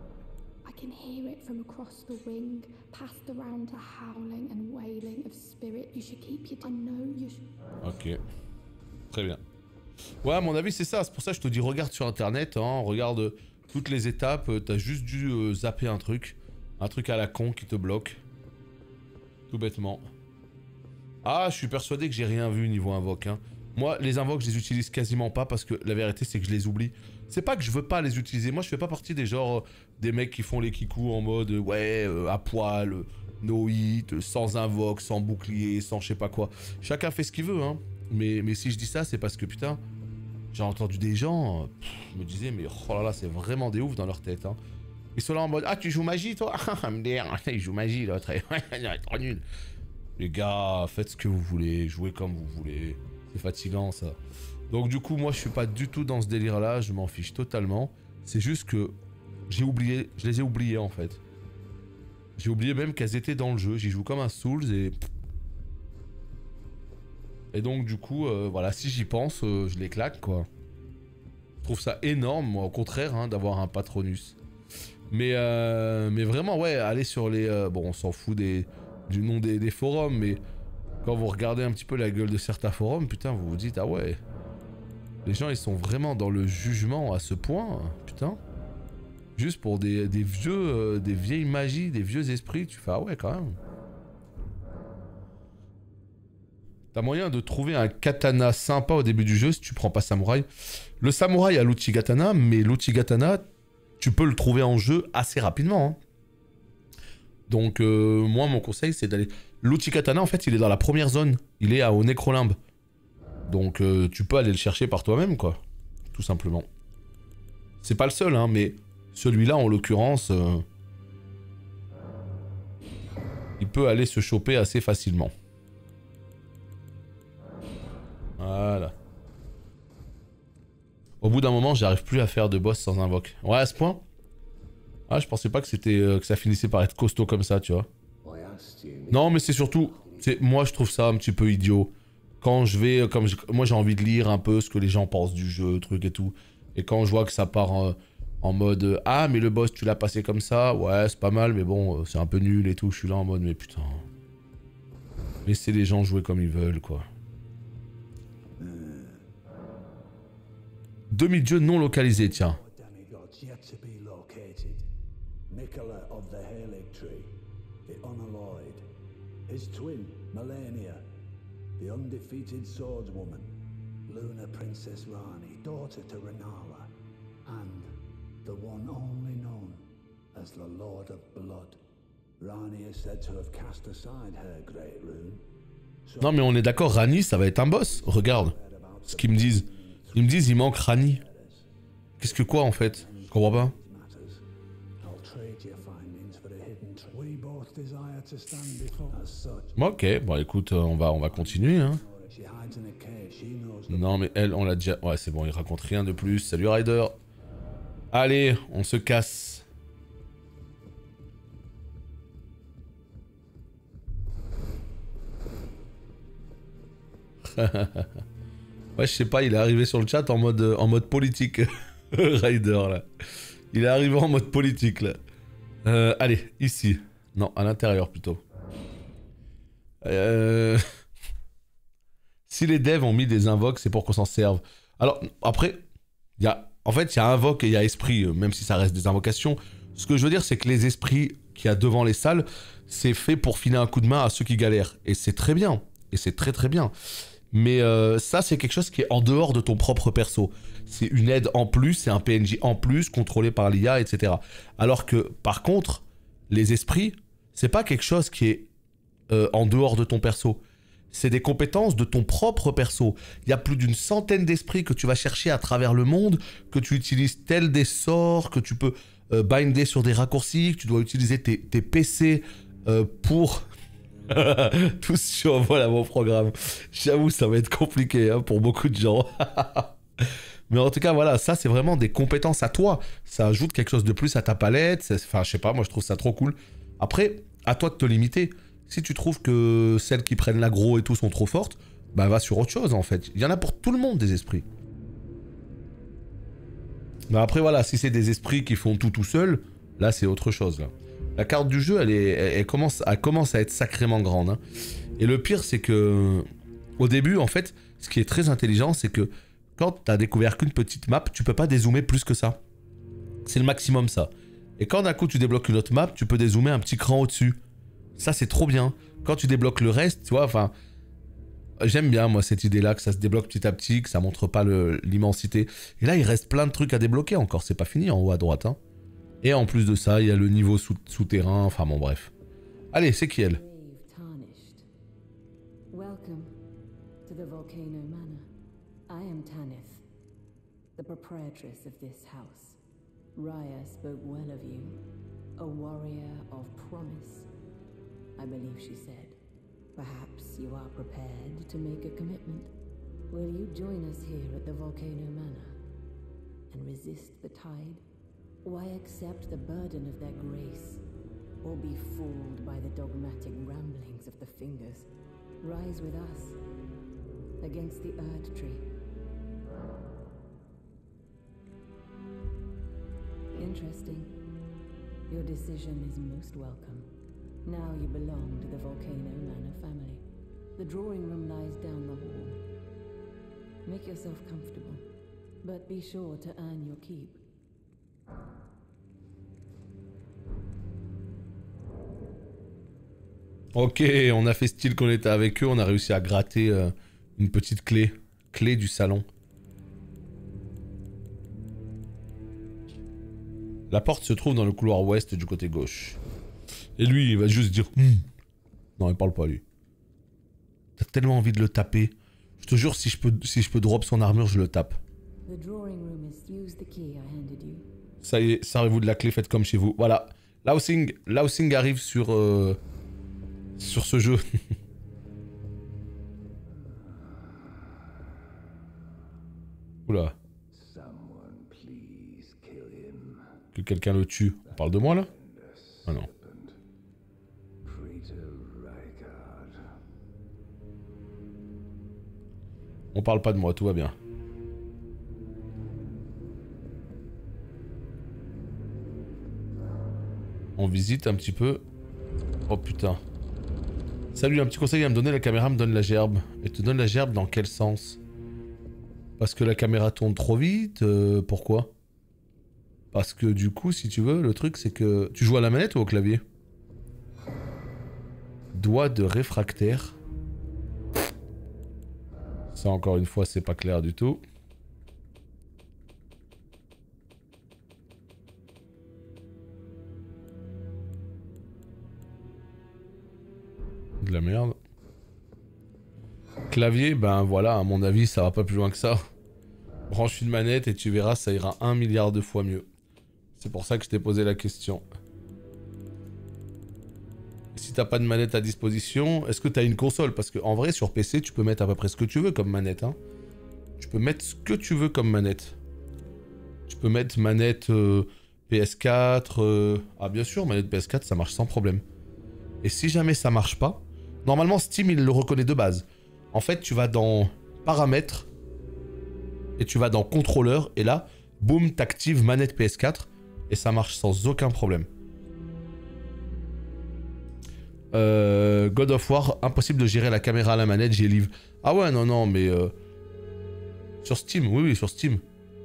Ok. Très bien. Ouais, à mon avis, c'est ça. C'est pour ça que je te dis, regarde sur internet, hein, regarde toutes les étapes. T'as juste dû euh, zapper un truc. Un truc à la con qui te bloque. Tout bêtement. Ah, je suis persuadé que j'ai rien vu niveau invoque, hein. Moi, les invoques, je les utilise quasiment pas parce que la vérité, c'est que je les oublie. C'est pas que je veux pas les utiliser. Moi, je fais pas partie des genres, euh, des mecs qui font les kikous en mode, euh, ouais, euh, à poil, euh, no hit, euh, sans invoque, sans bouclier, sans je sais pas quoi. Chacun fait ce qu'il veut, hein. Mais, mais si je dis ça, c'est parce que, putain, j'ai entendu des gens, euh, pff, je me disais, mais oh là là, c'est vraiment des oufs dans leur tête, hein. Ils sont là en mode, ah, tu joues magie, toi? Ah, M D R, il joue magie, l'autre. Trop nul. Les gars, faites ce que vous voulez, jouez comme vous voulez. C'est fatigant, ça. Donc, du coup, moi, je suis pas du tout dans ce délire-là. Je m'en fiche totalement. C'est juste que j'ai oublié... Je les ai oubliés, en fait. J'ai oublié même qu'elles étaient dans le jeu. J'y joue comme un Souls et... Et donc, du coup, euh, voilà, si j'y pense, euh, je les claque, quoi. Je trouve ça énorme, moi, au contraire, hein, d'avoir un Patronus. Mais, euh, mais vraiment, ouais, aller sur les... Euh, bon, on s'en fout des, du nom des, des forums, mais quand vous regardez un petit peu la gueule de certains forums, putain, vous vous dites, ah ouais, les gens, ils sont vraiment dans le jugement à ce point, putain. Juste pour des, des vieux, euh, des vieilles magies, des vieux esprits, tu fais, ah ouais, quand même. T'as moyen de trouver un katana sympa au début du jeu si tu prends pas samouraï. Le samouraï a l'Uchigatana, mais l'Uchigatana... tu peux le trouver en jeu assez rapidement. Hein. Donc, euh, moi, mon conseil, c'est d'aller... L'Uchigatana, en fait, il est dans la première zone. Il est à, au Necrolimbe. Donc, euh, tu peux aller le chercher par toi-même, quoi. Tout simplement. C'est pas le seul, hein, mais celui-là, en l'occurrence, euh, il peut aller se choper assez facilement. Voilà. Au bout d'un moment, j'arrive plus à faire de boss sans invoque. Ouais, à ce point. Ah, je pensais pas que c'était euh, que ça finissait par être costaud comme ça, tu vois. Non, mais c'est surtout... Moi, je trouve ça un petit peu idiot. Quand je vais... comme je, moi, j'ai envie de lire un peu ce que les gens pensent du jeu, truc et tout. Et quand je vois que ça part euh, En mode, euh, ah, mais le boss, tu l'as passé comme ça. Ouais, c'est pas mal, mais bon, euh, c'est un peu nul et tout. Je suis là en mode, mais putain. Laissez les gens jouer comme ils veulent, quoi. Demi-dieu non localisé, tiens. Nicola of the Halig Tree, the unalloyed, his twin, Melania, the undefeated swordswoman, Luna Princess Rani, daughter to Renala, and the one only known as the Lord of Blood. Rani is said to have cast aside her great rune. So non mais on est d'accord, Rani, ça va être un boss. Regarde ce qu'ils me disent. Ils me disent, il manque Rani. Qu'est-ce que quoi en fait? Je comprends pas. Ok, bon écoute, on va, on va continuer. Hein. Non mais elle, on l'a déjà... Ouais c'est bon, il raconte rien de plus. Salut Ryder. Allez, on se casse. Ouais je sais pas, il est arrivé sur le chat en mode, en mode politique. Ryder là. Il est arrivé en mode politique là. Euh, allez, ici. Non, à l'intérieur plutôt. Euh... Si les devs ont mis des invoques, c'est pour qu'on s'en serve. Alors, après, il y a... En fait, il y a invoque et il y a esprit, même si ça reste des invocations. Ce que je veux dire, c'est que les esprits qu'il y a devant les salles, c'est fait pour filer un coup de main à ceux qui galèrent. Et c'est très bien. Et c'est très très bien. Mais euh, ça, c'est quelque chose qui est en dehors de ton propre perso. C'est une aide en plus, c'est un P N J en plus, contrôlé par l'I A, et cetera. Alors que, par contre, les esprits, c'est pas quelque chose qui est euh, en dehors de ton perso. C'est des compétences de ton propre perso. Il y a plus d'une centaine d'esprits que tu vas chercher à travers le monde, que tu utilises tel des sorts, que tu peux euh, binder sur des raccourcis, que tu dois utiliser tes, tes P C euh, pour... Tous sur voilà mon programme. J'avoue, ça va être compliqué hein, pour beaucoup de gens. Mais en tout cas, voilà, ça c'est vraiment des compétences à toi. Ça ajoute quelque chose de plus à ta palette. Enfin, je sais pas, moi je trouve ça trop cool. Après, à toi de te limiter. Si tu trouves que celles qui prennent l'aggro et tout sont trop fortes, bah va sur autre chose en fait. Il y en a pour tout le monde des esprits. Bah après voilà, si c'est des esprits qui font tout tout seuls, là c'est autre chose là. La carte du jeu, elle, est, elle, elle, commence, elle commence à être sacrément grande. Hein. Et le pire, c'est que au début, en fait, ce qui est très intelligent, c'est que quand t'as découvert qu'une petite map, tu peux pas dézoomer plus que ça. C'est le maximum ça. Et quand d'un coup tu débloques une autre map, tu peux dézoomer un petit cran au-dessus. Ça c'est trop bien. Quand tu débloques le reste, tu vois, enfin... J'aime bien moi cette idée-là, que ça se débloque petit à petit, que ça montre pas l'immensité. Et là il reste plein de trucs à débloquer encore, c'est pas fini en haut à droite. Hein. Et en plus de ça, il y a le niveau sous souterrain, enfin bon bref. Allez, c'est qui elle? Welcome to the Volcano Manor. I am Tanith, the proprietress of this house. Raya spoke well of you, a warrior of promise, I believe she said. Perhaps you are prepared to make a commitment. Will you join us here at the Volcano Manor and resist the tide? Why accept the burden of their grace, or be fooled by the dogmatic ramblings of the Fingers? Rise with us, against the Erd Tree. Interesting. Your decision is most welcome. Now you belong to the Volcano Manor family. The drawing room lies down the hall. Make yourself comfortable, but be sure to earn your keep. Ok, on a fait style qu'on était avec eux, on a réussi à gratter euh, une petite clé. Clé du salon. La porte se trouve dans le couloir ouest du côté gauche. Et lui, il va juste dire... Hm. Non, il parle pas lui. T'as tellement envie de le taper. Je te jure, si je peux, si je peux drop son armure, je le tape. Ça y est, servez-vous de la clé, faites comme chez vous. Voilà. Laosing, Laosing arrive sur... Euh, sur ce jeu. Oula. Que quelqu'un le tue. On parle de moi là? Ah non. On parle pas de moi, tout va bien. On visite un petit peu. Oh putain. Salut, un petit conseil à me donner, la caméra me donne la gerbe. Elle te donne la gerbe dans quel sens? Parce que la caméra tourne trop vite euh, Pourquoi? Parce que du coup, si tu veux, le truc c'est que... Tu joues à la manette ou au clavier? Doigt de réfractaire. Ça encore une fois, c'est pas clair du tout. De la merde. Clavier, ben voilà, à mon avis, ça va pas plus loin que ça. Branche une manette et tu verras, ça ira un milliard de fois mieux. C'est pour ça que je t'ai posé la question. Si t'as pas de manette à disposition, est-ce que t'as une console? Parce qu'en vrai, sur P C, tu peux mettre à peu près ce que tu veux comme manette. Hein. Tu peux mettre ce que tu veux comme manette. Tu peux mettre manette euh, P S quatre... Euh... Ah bien sûr, manette P S quatre, ça marche sans problème. Et si jamais ça marche pas, normalement Steam, il le reconnaît de base. En fait, tu vas dans Paramètres, et tu vas dans Contrôleur, et là, boum, t'actives manette P S quatre, et ça marche sans aucun problème. Euh, God of War, impossible de gérer la caméra à la manette, j'ai live. Ah ouais, non, non, mais... Euh... Sur Steam, oui, oui, sur Steam.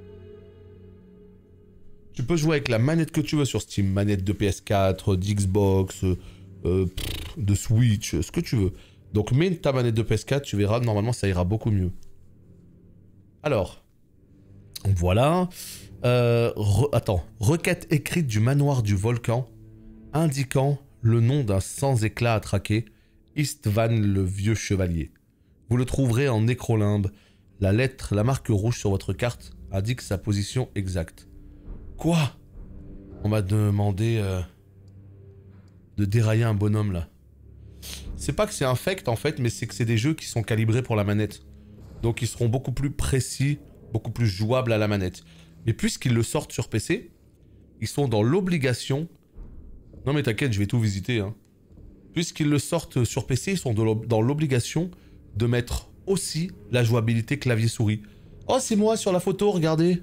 Tu peux jouer avec la manette que tu veux sur Steam. Manette de P S quatre, d'Xbox, euh, de Switch, ce que tu veux. Donc mets ta manette de P S quatre, tu verras, normalement ça ira beaucoup mieux. Alors, voilà. Euh, re... Attends, requête écrite du manoir du volcan, indiquant le nom d'un sans-éclat à traquer, Istvan le vieux chevalier. Vous le trouverez en nécrolimbe. La lettre, la marque rouge sur votre carte indique sa position exacte. Quoi? On m'a demandé euh, de dérailler un bonhomme là. C'est pas que c'est infect en fait, mais c'est que c'est des jeux qui sont calibrés pour la manette. Donc ils seront beaucoup plus précis, beaucoup plus jouables à la manette. Mais puisqu'ils le sortent sur P C, ils sont dans l'obligation... Non mais t'inquiète, je vais tout visiter. Hein. Puisqu'ils le sortent sur P C, ils sont dans l'obligation de mettre aussi la jouabilité clavier-souris. Oh, c'est moi sur la photo, regardez.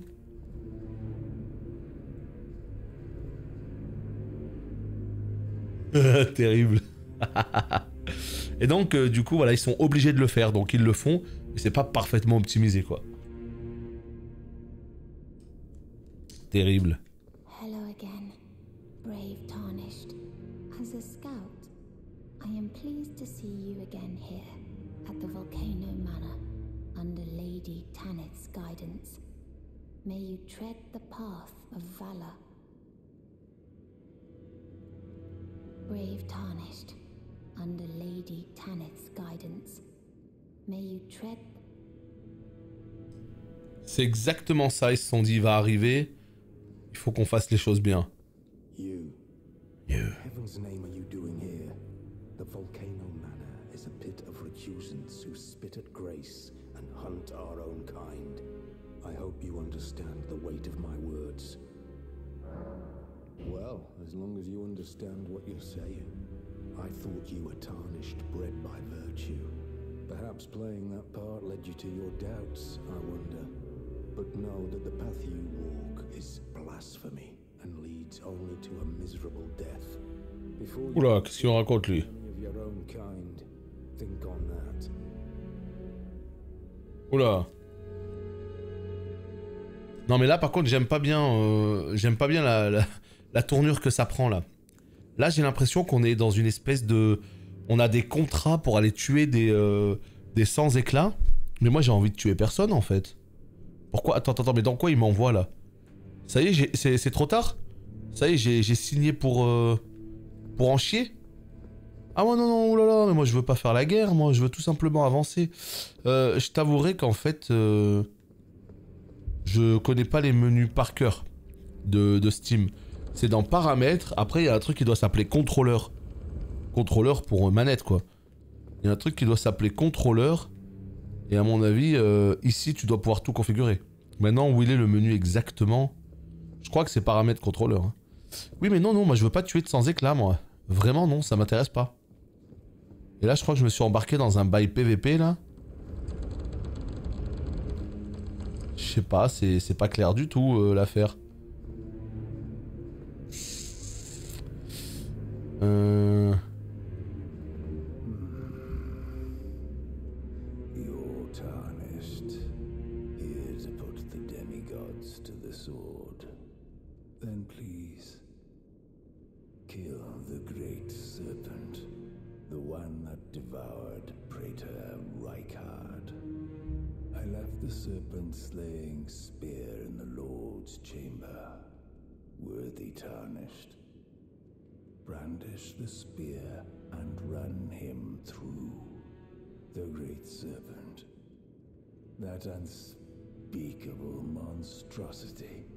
Terrible. Et donc, euh, du coup, voilà, ils sont obligés de le faire. Donc, ils le font. Et c'est pas parfaitement optimisé, quoi. Terrible. Hello again, brave Tarnished. As a scout, I am pleased to see you again here at the Volcano Manor under Lady Tanith's guidance. May you tread the path of valor. Brave Tarnished, under Lady Tanith's guidance. May you tread... C'est exactement ça, ils se sont dit, il va arriver, il faut qu'on fasse les choses bien. You. You. Heaven's name are you doing here? The Volcano Manor is a pit of recusants who spit at grace and hunt our own kind. I hope you understand the weight of my words. Well, as long as you understand what you're saying. I thought you were tarnished, bred by virtue. Perhaps playing that part led you to your doubts, I wonder. But know that the path you walk is blasphemy and leads only to a miserable death. Before you Oula, qu'est-ce qu'il raconte lui? of your own kind, think on that. Oula. Non mais là par contre j'aime pas bien, euh, j'aime pas bien la, la, la tournure que ça prend là. Là j'ai l'impression qu'on est dans une espèce de... On a des contrats pour aller tuer des, euh, des sans-éclats. Mais moi j'ai envie de tuer personne en fait. Pourquoi? Attends, attends, mais dans quoi il m'envoie là? Ça y est, c'est trop tard? Ça y est, j'ai signé pour... Euh, pour en chier? Ah ouais non, non, oulala, mais moi je veux pas faire la guerre, moi je veux tout simplement avancer. Euh, je t'avouerai qu'en fait... Euh, je connais pas les menus par cœur de, de Steam. C'est dans paramètres, après il y a un truc qui doit s'appeler contrôleur. Contrôleur pour manette quoi. Il y a un truc qui doit s'appeler contrôleur. Et à mon avis, euh, ici tu dois pouvoir tout configurer. Maintenant, où il est le menu exactement? Je crois que c'est paramètres contrôleur. Hein. Oui mais non, non, moi je veux pas tuer de sans éclat moi. Vraiment non, ça m'intéresse pas. Et là je crois que je me suis embarqué dans un bail P V P là. Je sais pas, c'est pas clair du tout euh, l'affaire. Euh... You're tarnished. Here to put the demigods to the sword. Then please, kill the great serpent. The one that devoured Praetor Rykard. I left the serpent-slaying spear in the Lord's chamber. Worthy tarnished. Brandish the spear and run him through. The great serpent. That unspeakable monstrosity.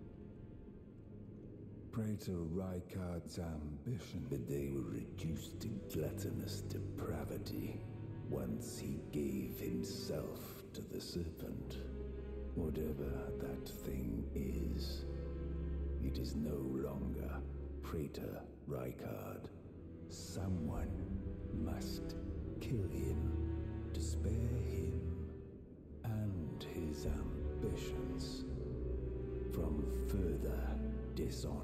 Praetor Rykard's ambition, but they were reduced to gluttonous depravity once he gave himself to the serpent. Whatever that thing is, it is no longer Praetor Rykard. Someone must kill him to spare him and his ambitions from further dishonor.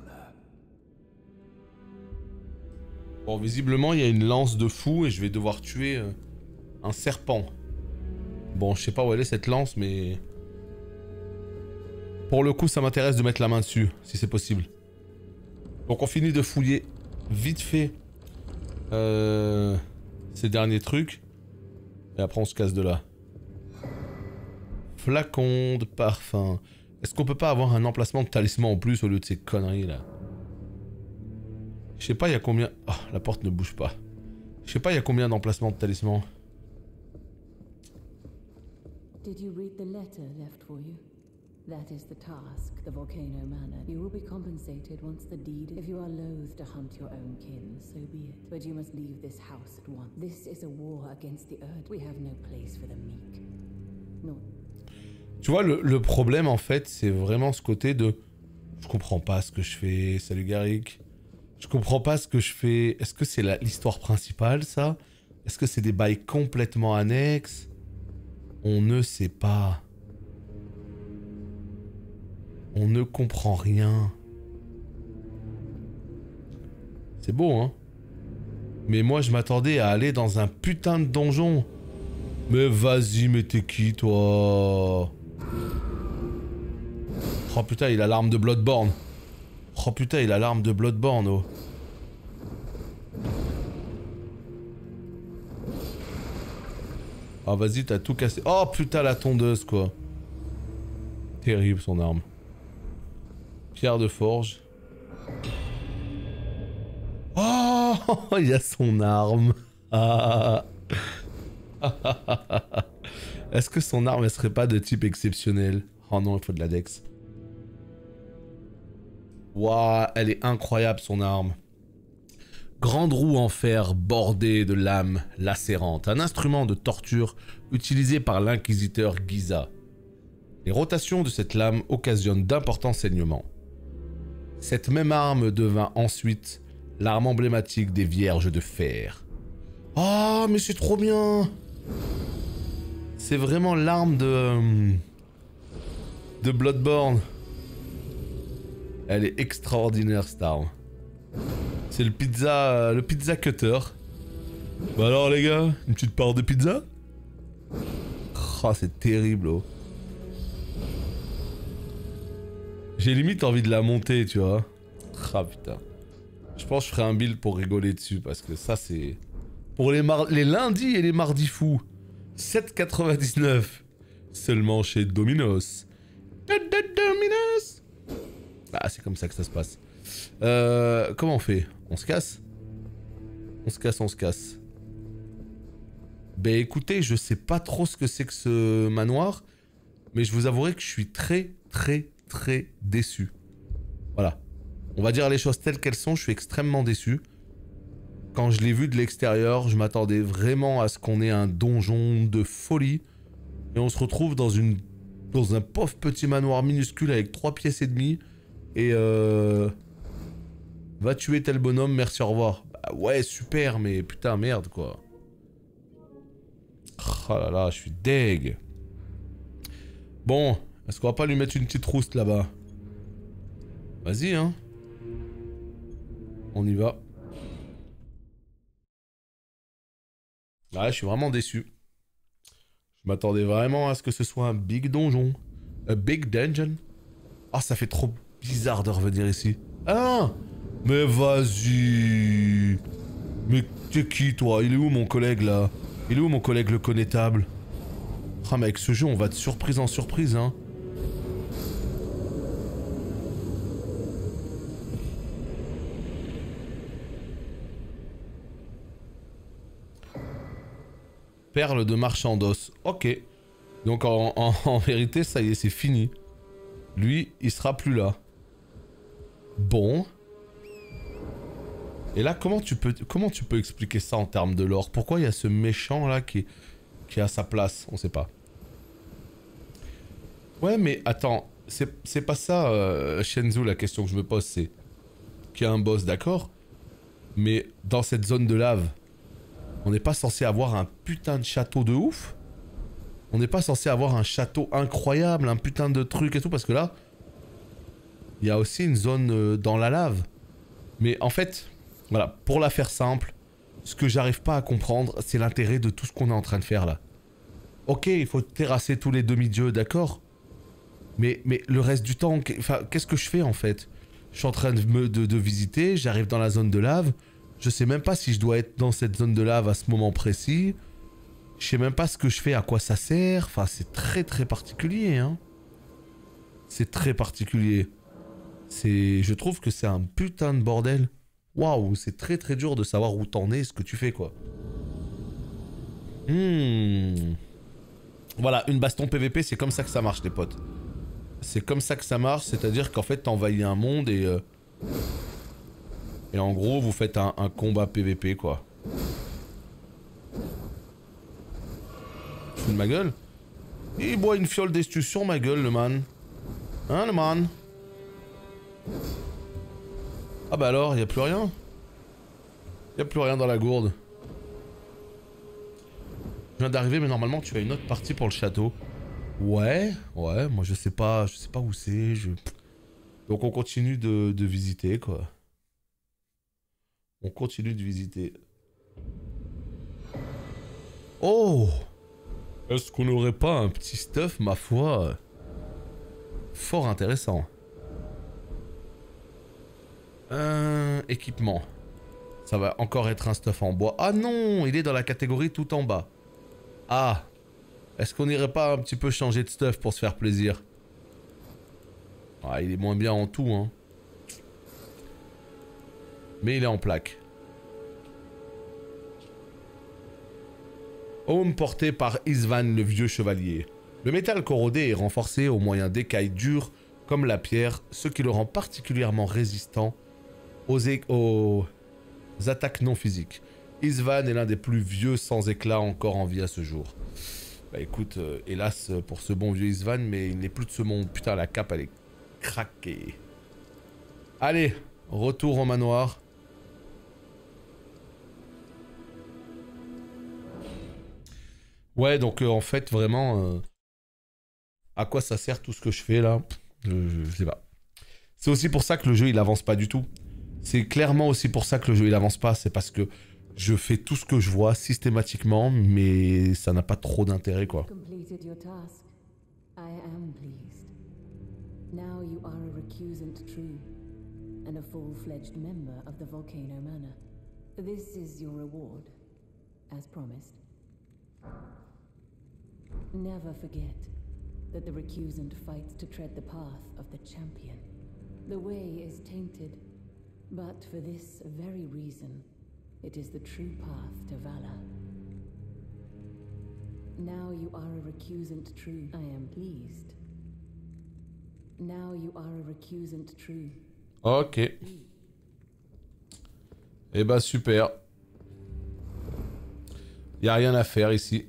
Bon, visiblement, il y a une lance de fou et je vais devoir tuer euh, un serpent. Bon, je sais pas où elle est cette lance, mais... Pour le coup, ça m'intéresse de mettre la main dessus, si c'est possible. Donc on finit de fouiller vite fait euh, ces derniers trucs. Et après on se casse de là. Flacon de parfum. Est-ce qu'on peut pas avoir un emplacement de talisman en plus au lieu de ces conneries là? Je sais pas, il y a combien... Oh, la porte ne bouge pas. Je sais pas, il y a combien d'emplacements de talisman. Did you read the letter left for you? That is the task, the Volcano Manor. You will be compensated once the deed... If you are loath to hunt your own kin, so be it. But you must leave this house at once. This is a war against the Earth. We have no place for the meek. No. Tu vois, le, le problème en fait, c'est vraiment ce côté de... Je comprends pas ce que je fais. Salut Garrick. Je comprends pas ce que je fais. Est-ce que c'est l'histoire principale, ça? Est-ce que c'est des bails complètement annexes? On ne sait pas. On ne comprend rien. C'est beau, hein? Mais moi, je m'attendais à aller dans un putain de donjon. Mais vas-y, mais t'es qui, toi? Oh putain, il a l'arme de Bloodborne. Oh putain, il a l'arme de Bloodborne, oh. Ah vas-y, t'as tout cassé. Oh putain, la tondeuse, quoi. Terrible, son arme. Pierre de forge. Oh, il y a son arme. Ah. Est-ce que son arme, elle serait pas de type exceptionnel? Oh non, il faut de la dex. Waouh, elle est incroyable son arme. Grande roue en fer bordée de lames lacérantes. Un instrument de torture utilisé par l'inquisiteur Giza. Les rotations de cette lame occasionnent d'importants saignements. Cette même arme devint ensuite l'arme emblématique des Vierges de Fer. Oh, mais c'est trop bien! C'est vraiment l'arme de... de Bloodborne. Elle est extraordinaire, cette arme. C'est le pizza... le pizza cutter. Bah alors, les gars, une petite part de pizza? Oh, c'est terrible, oh. J'ai limite envie de la monter, tu vois. Ah, putain. Je pense que je ferai un build pour rigoler dessus, parce que ça, c'est... Pour les, mar... les lundis et les mardis fous. sept quatre-vingt-dix-neuf. Seulement chez Dominos. Dominos. Ah, c'est comme ça que ça se passe. Euh, comment on fait? On se casse? On se casse, on se casse. Ben écoutez, je sais pas trop ce que c'est que ce manoir. Mais je vous avouerai que je suis très, très, très déçu. Voilà. On va dire les choses telles qu'elles sont, je suis extrêmement déçu. Quand je l'ai vu de l'extérieur, je m'attendais vraiment à ce qu'on ait un donjon de folie. Et on se retrouve dans une dans un pauvre petit manoir minuscule avec trois pièces et demie. Et euh... va tuer tel bonhomme, merci, au revoir. Bah ouais, super, mais putain, merde, quoi. Oh là là, je suis deg. Bon, est-ce qu'on va pas lui mettre une petite rouste là-bas? Vas-y, hein. On y va. Ouais, je suis vraiment déçu. Je m'attendais vraiment à ce que ce soit un big donjon. Un big dungeon. Ah, ça fait trop bizarre de revenir ici. Ah! Mais vas-y! Mais t'es qui, toi? Il est où, mon collègue, là? Il est où, mon collègue, le connétable? Ah, mais avec ce jeu, on va de surprise en surprise, hein. Perle de marchand d'os. Ok. Donc en, en, en vérité, ça y est, c'est fini. Lui, il sera plus là. Bon. Et là, comment tu peux, comment tu peux expliquer ça en termes de lore? Pourquoi il y a ce méchant là qui, qui a sa place? On sait pas. Ouais, mais attends. C'est pas ça, euh, Shenzu, la question que je me pose, c'est... qu'il y a un boss, d'accord? Mais dans cette zone de lave... on n'est pas censé avoir un putain de château de ouf? On n'est pas censé avoir un château incroyable, un putain de truc et tout, parce que là, il y a aussi une zone euh, dans la lave. Mais en fait, voilà, pour la faire simple, ce que j'arrive pas à comprendre, c'est l'intérêt de tout ce qu'on est en train de faire là. Ok, il faut terrasser tous les demi-dieux, d'accord? Mais, mais le reste du temps, qu'est-ce que je fais en fait? Je suis en train de, me, de, de visiter, j'arrive dans la zone de lave. Je sais même pas si je dois être dans cette zone de lave à ce moment précis. Je sais même pas ce que je fais, à quoi ça sert. Enfin, c'est très très particulier, hein. C'est très particulier. C'est... Je trouve que c'est un putain de bordel. Waouh, c'est très très dur de savoir où t'en es, ce que tu fais, quoi. Hmm. Voilà, une baston P V P, c'est comme ça que ça marche, les potes. C'est comme ça que ça marche, c'est-à-dire qu'en fait, t'envahis un monde et... Euh... Et en gros, vous faites un, un combat P V P, quoi. Tu fous de ma gueule? Il boit une fiole d'estus sur ma gueule, le man. Hein, le man? Ah bah alors, y a plus rien? Y a plus rien dans la gourde. Je viens d'arriver, mais normalement, tu as une autre partie pour le château. Ouais, ouais, moi je sais pas, je sais pas où c'est, je... Donc on continue de, de visiter, quoi. On continue de visiter. Oh! Est-ce qu'on n'aurait pas un petit stuff, ma foi, fort intéressant? Euh, équipement. Ça va encore être un stuff en bois. Ah non, il est dans la catégorie tout en bas. Ah! Est-ce qu'on n'irait pas un petit peu changer de stuff pour se faire plaisir? Ah, il est moins bien en tout, hein. Mais il est en plaque. Home porté par Isvan le vieux chevalier. Le métal corrodé est renforcé au moyen d'écailles dures comme la pierre, ce qui le rend particulièrement résistant aux, aux attaques non physiques. Isvan est l'un des plus vieux sans éclat encore en vie à ce jour. Bah écoute, euh, hélas pour ce bon vieux Isvan, mais il n'est plus de ce monde. Putain, la cape elle est craquée. Allez, retour au manoir. Ouais, donc euh, en fait, vraiment, euh, à quoi ça sert tout ce que je fais là? je, je, je sais pas. C'est aussi pour ça que le jeu il avance pas du tout. C'est clairement aussi pour ça que le jeu il avance pas. C'est parce que je fais tout ce que je vois systématiquement, mais ça n'a pas trop d'intérêt, quoi. Completed your task. I am pleased. Now you are a recusant true, and a full-fledged member of the Volcano Manor. This is your reward, as promised. Never forget that the recusant fights to tread the path of the champion. The way is tainted, but for this very reason, it is the true path to valor. Now you are a recusant true. I am pleased. Now you are a recusant true. Ok. Eh bah super. Y a rien à faire ici.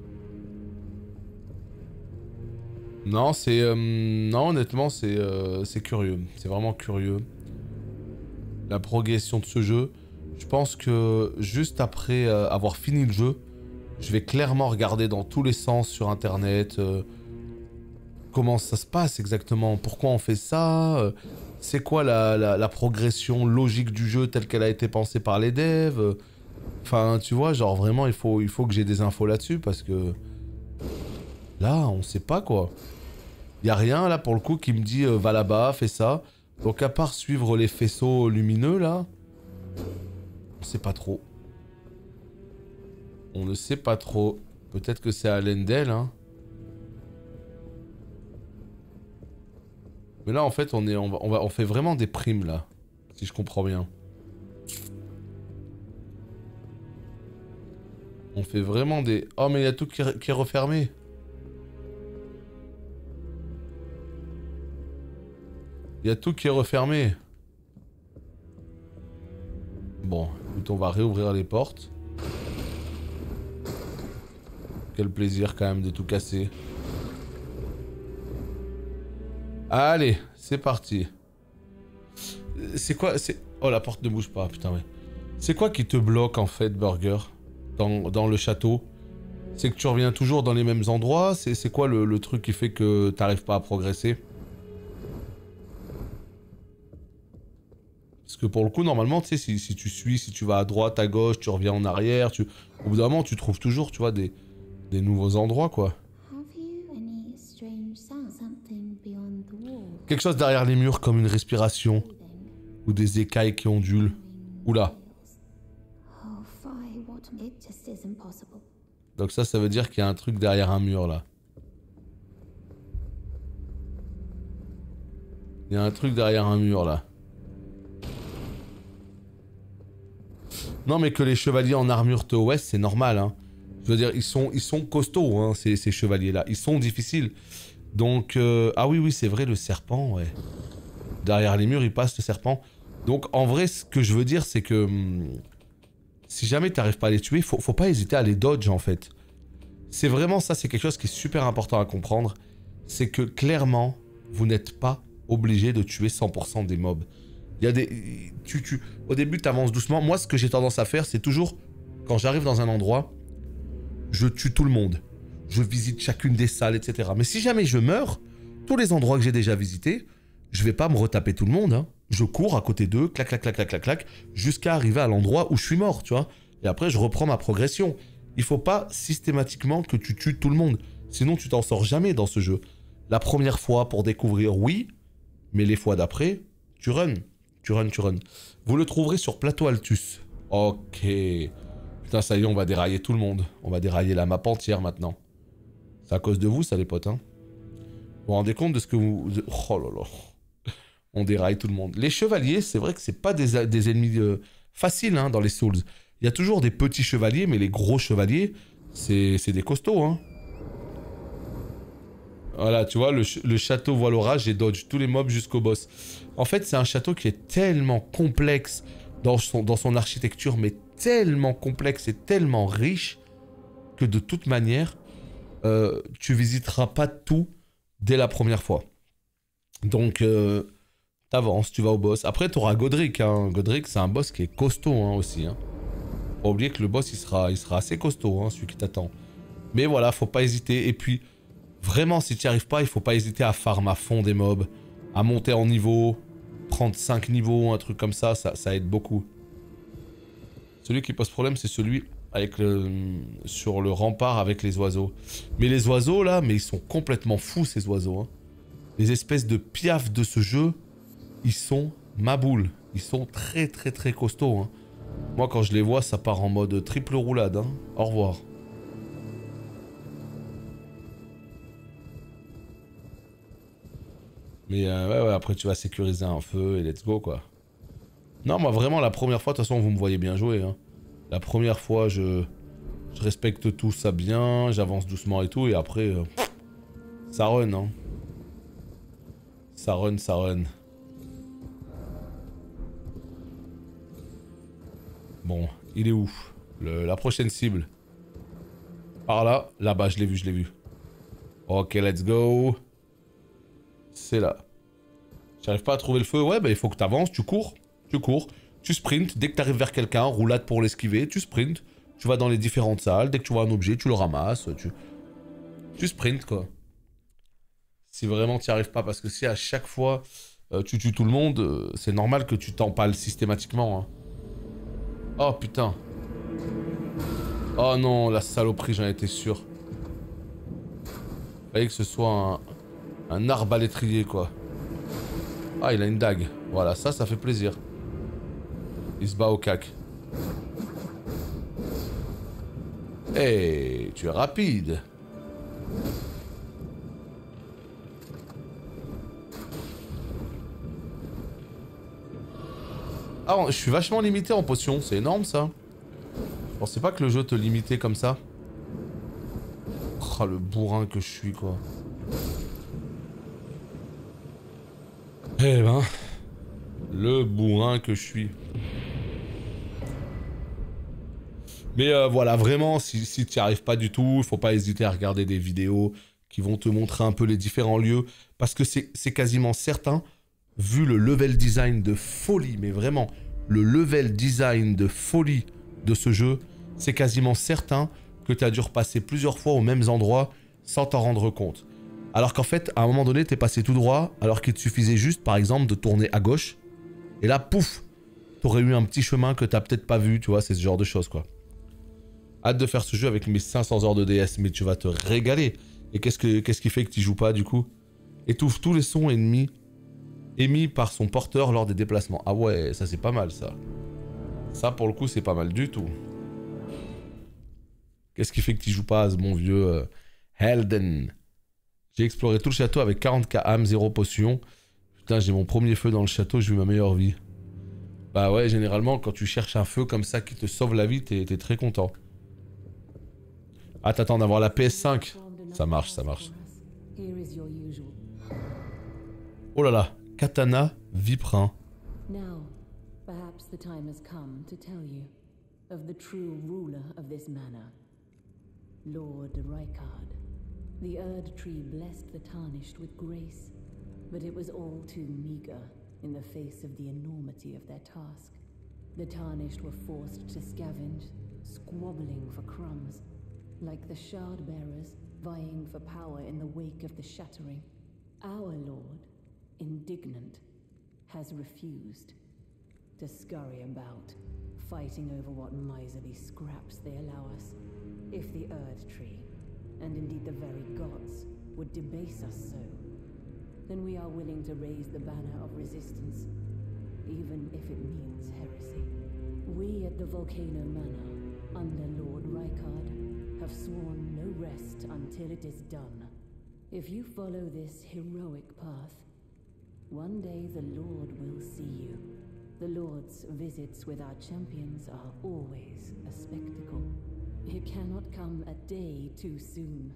Non, c'est... Euh, non, honnêtement, c'est euh, c'est curieux. C'est vraiment curieux. La progression de ce jeu. Je pense que juste après euh, avoir fini le jeu, je vais clairement regarder dans tous les sens sur internet euh, comment ça se passe exactement, pourquoi on fait ça, euh, c'est quoi la, la, la progression logique du jeu telle qu'elle a été pensée par les devs. euh, Enfin, tu vois, genre vraiment, il faut, il faut que j'ai des infos là-dessus parce que... Là, on sait pas quoi. Y a rien là pour le coup qui me dit euh, va là-bas, fais ça. Donc à part suivre les faisceaux lumineux là, on sait pas trop. On ne sait pas trop. Peut-être que c'est à Lendel, hein. Mais là en fait on est, on va, on va, on fait vraiment des primes là, si je comprends bien. On fait vraiment des... Oh mais il y a tout qui est, qui est refermé. Il y a tout qui est refermé. Bon, écoute, on va réouvrir les portes. Quel plaisir quand même de tout casser. Allez, c'est parti. C'est quoi, c'est... Oh, la porte ne bouge pas, putain, ouais. C'est quoi qui te bloque, en fait, Burger, dans, dans le château? C'est que tu reviens toujours dans les mêmes endroits? C'est quoi le, le truc qui fait que t'arrives pas à progresser? Parce que pour le coup, normalement, tu sais, si, si tu suis, si tu vas à droite, à gauche, tu reviens en arrière, tu... au bout d'un moment, tu trouves toujours, tu vois, des, des nouveaux endroits, quoi. Quelque chose derrière les murs, comme une respiration. Ou des écailles qui ondulent. Oula. Donc ça, ça veut dire qu'il y a un truc derrière un mur, là. Il y a un truc derrière un mur, là. Non, mais que les chevaliers en armure te ouest, c'est normal, hein. Je veux dire, ils sont, ils sont costauds, hein, ces, ces chevaliers-là. Ils sont difficiles. Donc, euh... ah oui, oui, c'est vrai, le serpent, ouais. Derrière les murs, il passe le serpent. Donc, en vrai, ce que je veux dire, c'est que... Hum, si jamais tu n'arrives pas à les tuer, faut, faut pas hésiter à les dodge, en fait. C'est vraiment ça, c'est quelque chose qui est super important à comprendre. C'est que, clairement, vous n'êtes pas obligé de tuer cent pour cent des mobs. Il y a des... Tu, tu... Au début, tu avances doucement. Moi, ce que j'ai tendance à faire, c'est toujours... Quand j'arrive dans un endroit, je tue tout le monde. Je visite chacune des salles, et cetera. Mais si jamais je meurs, tous les endroits que j'ai déjà visités, je vais pas me retaper tout le monde, hein. Je cours à côté d'eux, clac, clac, clac, clac, clac, clac, jusqu'à arriver à l'endroit où je suis mort, tu vois. Et après, je reprends ma progression. Il faut pas systématiquement que tu tues tout le monde. Sinon, tu t'en sors jamais dans ce jeu. La première fois pour découvrir, oui. Mais les fois d'après, tu runs. Tu runs, tu runs. Vous le trouverez sur Plateau Altus. Ok. Putain, ça y est, on va dérailler tout le monde. On va dérailler la map entière maintenant. C'est à cause de vous, ça, les potes, hein. Vous vous rendez compte de ce que vous... Oh là là. On déraille tout le monde. Les chevaliers, c'est vrai que c'est pas des, des ennemis euh, faciles, hein, dans les Souls. Il y a toujours des petits chevaliers, mais les gros chevaliers, c'est des costauds, hein. Voilà, tu vois, le, ch le château voit l'orage, j'ai dodge tous les mobs jusqu'au boss. En fait, c'est un château qui est tellement complexe dans son, dans son architecture, mais tellement complexe et tellement riche que de toute manière, euh, tu visiteras pas tout dès la première fois. Donc, euh, t'avances, tu vas au boss. Après, t'auras Godric, hein. Godric, c'est un boss qui est costaud, hein, aussi, hein. Faut pas oublier que le boss, il sera, il sera assez costaud, hein, celui qui t'attend. Mais voilà, faut pas hésiter. Et puis... Vraiment, si tu n'y arrives pas, il faut pas hésiter à farm à fond des mobs, à monter en niveau, trente-cinq niveaux, un truc comme ça, ça, ça aide beaucoup. Celui qui pose problème, c'est celui avec le, sur le rempart avec les oiseaux. Mais les oiseaux, là, mais ils sont complètement fous, ces oiseaux, hein. Les espèces de piafs de ce jeu, ils sont maboules. Ils sont très, très, très costauds, hein. Moi, quand je les vois, ça part en mode triple roulade, hein. Au revoir. Mais euh, ouais, ouais, après tu vas sécuriser un feu et let's go, quoi. Non, moi vraiment, la première fois, de toute façon, vous me voyez bien jouer, hein. La première fois, je, je respecte tout ça bien, j'avance doucement et tout, et après, euh, ça run, hein. Ça run, ça run. Bon, il est où Le, la prochaine cible. Par là, là-bas, je l'ai vu, je l'ai vu. Ok, let's go. C'est là. J'arrive pas à trouver le feu. Ouais, bah il faut que tu avances, tu cours. Tu cours. Tu sprints. Dès que tu arrives vers quelqu'un, roulade pour l'esquiver, tu sprints. Tu vas dans les différentes salles. Dès que tu vois un objet, tu le ramasses. Tu, tu sprints, quoi. Si vraiment tu n'y arrives pas. Parce que si à chaque fois euh, tu tues tout le monde, euh, c'est normal que tu t'empales systématiquement, hein. Oh putain. Oh non, la saloperie, j'en étais sûr. Fallait que ce soit un, un arbalétrier, quoi. Ah, il a une dague. Voilà, ça, ça fait plaisir. Il se bat au cac. Hey, tu es rapide. Ah, je suis vachement limité en potions, c'est énorme ça. Je pensais pas que le jeu te limitait comme ça. Oh, le bourrin que je suis, quoi. Eh ben... Le bourrin que je suis. Mais euh, voilà, vraiment, si, si tu n'y arrives pas du tout, il faut pas hésiter à regarder des vidéos qui vont te montrer un peu les différents lieux. Parce que c'est quasiment certain, vu le level design de folie, mais vraiment, le level design de folie de ce jeu, c'est quasiment certain que tu as dû repasser plusieurs fois aux mêmes endroits sans t'en rendre compte. Alors qu'en fait, à un moment donné, tu es passé tout droit, alors qu'il te suffisait juste, par exemple, de tourner à gauche. Et là, pouf, t'aurais eu un petit chemin que t'as peut-être pas vu, tu vois, c'est ce genre de choses, quoi. Hâte de faire ce jeu avec mes cinq cents heures de D S, mais tu vas te régaler. Et qu'est-ce que, qu'est-ce qui fait que tu joues pas, du coup? Étouffe tous les sons ennemis émis par son porteur lors des déplacements. Ah ouais, ça c'est pas mal, ça. Ça, pour le coup, c'est pas mal du tout. Qu'est-ce qui fait que tu joues pas à ce bon vieux euh, Helden? J'ai exploré tout le château avec quarante K âmes, zéro potion. Putain, j'ai mon premier feu dans le château, j'ai eu ma meilleure vie. Bah ouais, généralement, quand tu cherches un feu comme ça qui te sauve la vie, t'es t'es très content. Ah, t'attends d'avoir la P S cinq. Ça marche, ça marche. Oh là là, katana viprin. Now, perhaps the time has come to tell you of the true ruler of this manor, Lord Rykard. The Erd Tree blessed the Tarnished with grace, but it was all too meager in the face of the enormity of their task. The Tarnished were forced to scavenge, squabbling for crumbs, like the Shard Bearers vying for power in the wake of the Shattering. Our Lord, indignant, has refused to scurry about, fighting over what miserly scraps they allow us. If the Erd Tree, and indeed the very gods, would debase us so, then we are willing to raise the banner of resistance, even if it means heresy. We at the Volcano Manor, under Lord Rykard, have sworn no rest until it is done. If you follow this heroic path, one day the Lord will see you. The Lord's visits with our champions are always a spectacle. It cannot come a day too soon.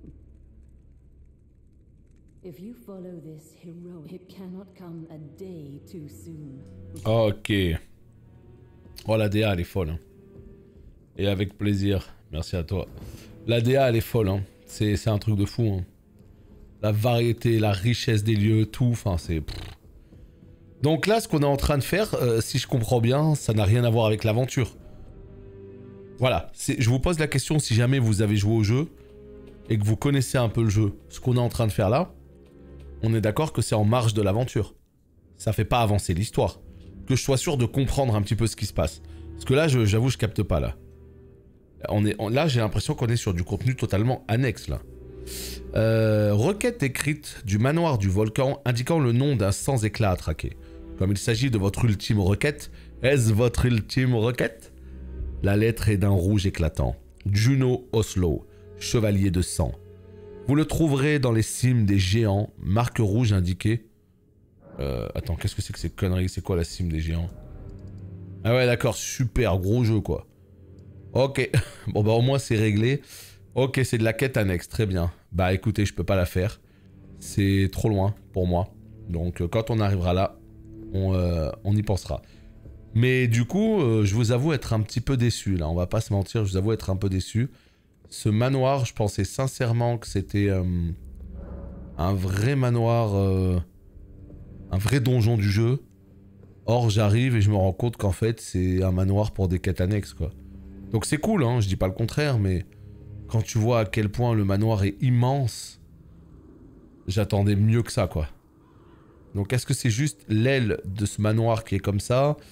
If you follow this heroic, it cannot come a day too soon. Ok. Oh, la D A, elle est folle. Hein. Et avec plaisir. Merci à toi. La D A, elle est folle. Hein. C'est un truc de fou. Hein. La variété, la richesse des lieux, tout. Enfin, c'est... Donc là, ce qu'on est en train de faire, euh, si je comprends bien, ça n'a rien à voir avec l'aventure. Voilà. Je vous pose la question si jamais vous avez joué au jeu et que vous connaissez un peu le jeu. Ce qu'on est en train de faire là, on est d'accord que c'est en marge de l'aventure. Ça fait pas avancer l'histoire. Que je sois sûr de comprendre un petit peu ce qui se passe. Parce que là, j'avoue, je, je capte pas là. On est, on, là, j'ai l'impression qu'on est sur du contenu totalement annexe là. Euh, requête écrite du manoir du volcan indiquant le nom d'un sans éclat à traquer. Comme il s'agit de votre ultime requête, est-ce votre ultime requête? La lettre est d'un rouge éclatant. Juno Oslo, chevalier de sang. Vous le trouverez dans les cimes des géants, marque rouge indiquée. Euh, attends, qu'est-ce que c'est que ces conneries? C'est quoi la cime des géants? Ah ouais, d'accord, super gros jeu quoi. Ok, bon bah au moins c'est réglé. Ok, c'est de la quête annexe, très bien. Bah écoutez, je peux pas la faire. C'est trop loin pour moi. Donc euh, quand on arrivera là, on, euh, on y pensera. Mais du coup, euh, je vous avoue être un petit peu déçu là. On va pas se mentir, je vous avoue être un peu déçu. Ce manoir, je pensais sincèrement que c'était euh, un vrai manoir, euh, un vrai donjon du jeu. Or, j'arrive et je me rends compte qu'en fait, c'est un manoir pour des quêtes annexes, quoi. Donc c'est cool, hein, je dis pas le contraire, mais quand tu vois à quel point le manoir est immense, j'attendais mieux que ça, quoi. Donc est-ce que c'est juste l'aile de ce manoir qui est comme ça?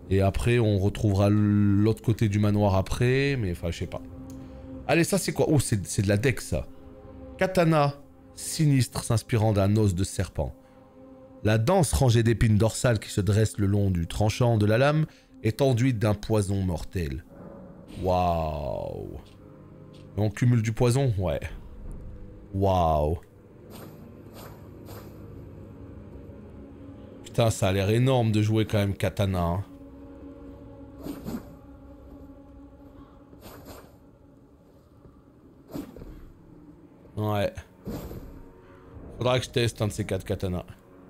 Et après, on retrouvera l'autre côté du manoir après, mais enfin, je sais pas. Allez, ça, c'est quoi? Oh, c'est de la dex, ça. Katana sinistre s'inspirant d'un os de serpent. La dense rangée d'épines dorsales qui se dresse le long du tranchant de la lame est enduite d'un poison mortel. Waouh. On cumule du poison? Ouais. Waouh. Putain, ça a l'air énorme de jouer quand même Katana. Hein. Ouais. Faudra que je teste un de ces quatre Katana.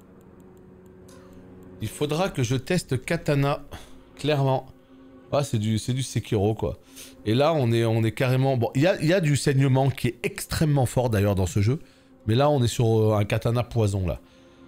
Il faudra que je teste Katana. Clairement. Ah, c'est du, c'est du Sekiro, quoi. Et là, on est, on est carrément... Bon, il y a, y a du saignement qui est extrêmement fort, d'ailleurs, dans ce jeu. Mais là, on est sur euh, un Katana poison, là.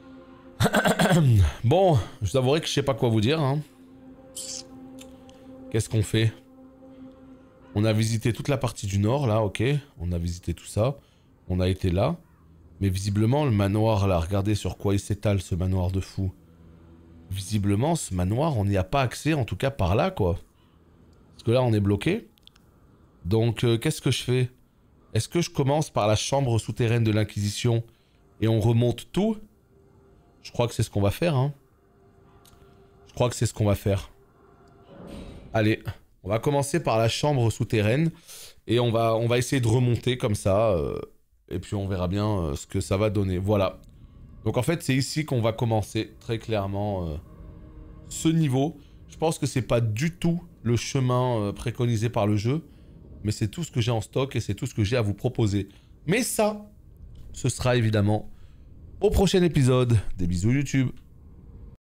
Bon, je vous avouerai que je sais pas quoi vous dire. Hein. Qu'est-ce qu'on fait? On a visité toute la partie du nord, là, ok. On a visité tout ça. On a été là. Mais visiblement, le manoir, là, regardez sur quoi il s'étale, ce manoir de fou. Visiblement, ce manoir, on n'y a pas accès, en tout cas par là, quoi. Parce que là, on est bloqué. Donc, euh, qu'est-ce que je fais? Est-ce que je commence par la chambre souterraine de l'Inquisition et on remonte tout? Je crois que c'est ce qu'on va faire, hein. Je crois que c'est ce qu'on va faire. Allez, on va commencer par la chambre souterraine et on va, on va essayer de remonter comme ça. Euh, et puis on verra bien euh, ce que ça va donner. Voilà. Donc en fait, c'est ici qu'on va commencer, très clairement, euh, ce niveau. Je pense que c'est pas du tout le chemin euh, préconisé par le jeu, mais c'est tout ce que j'ai en stock et c'est tout ce que j'ai à vous proposer. Mais ça, ce sera évidemment au prochain épisode. Des bisous YouTube.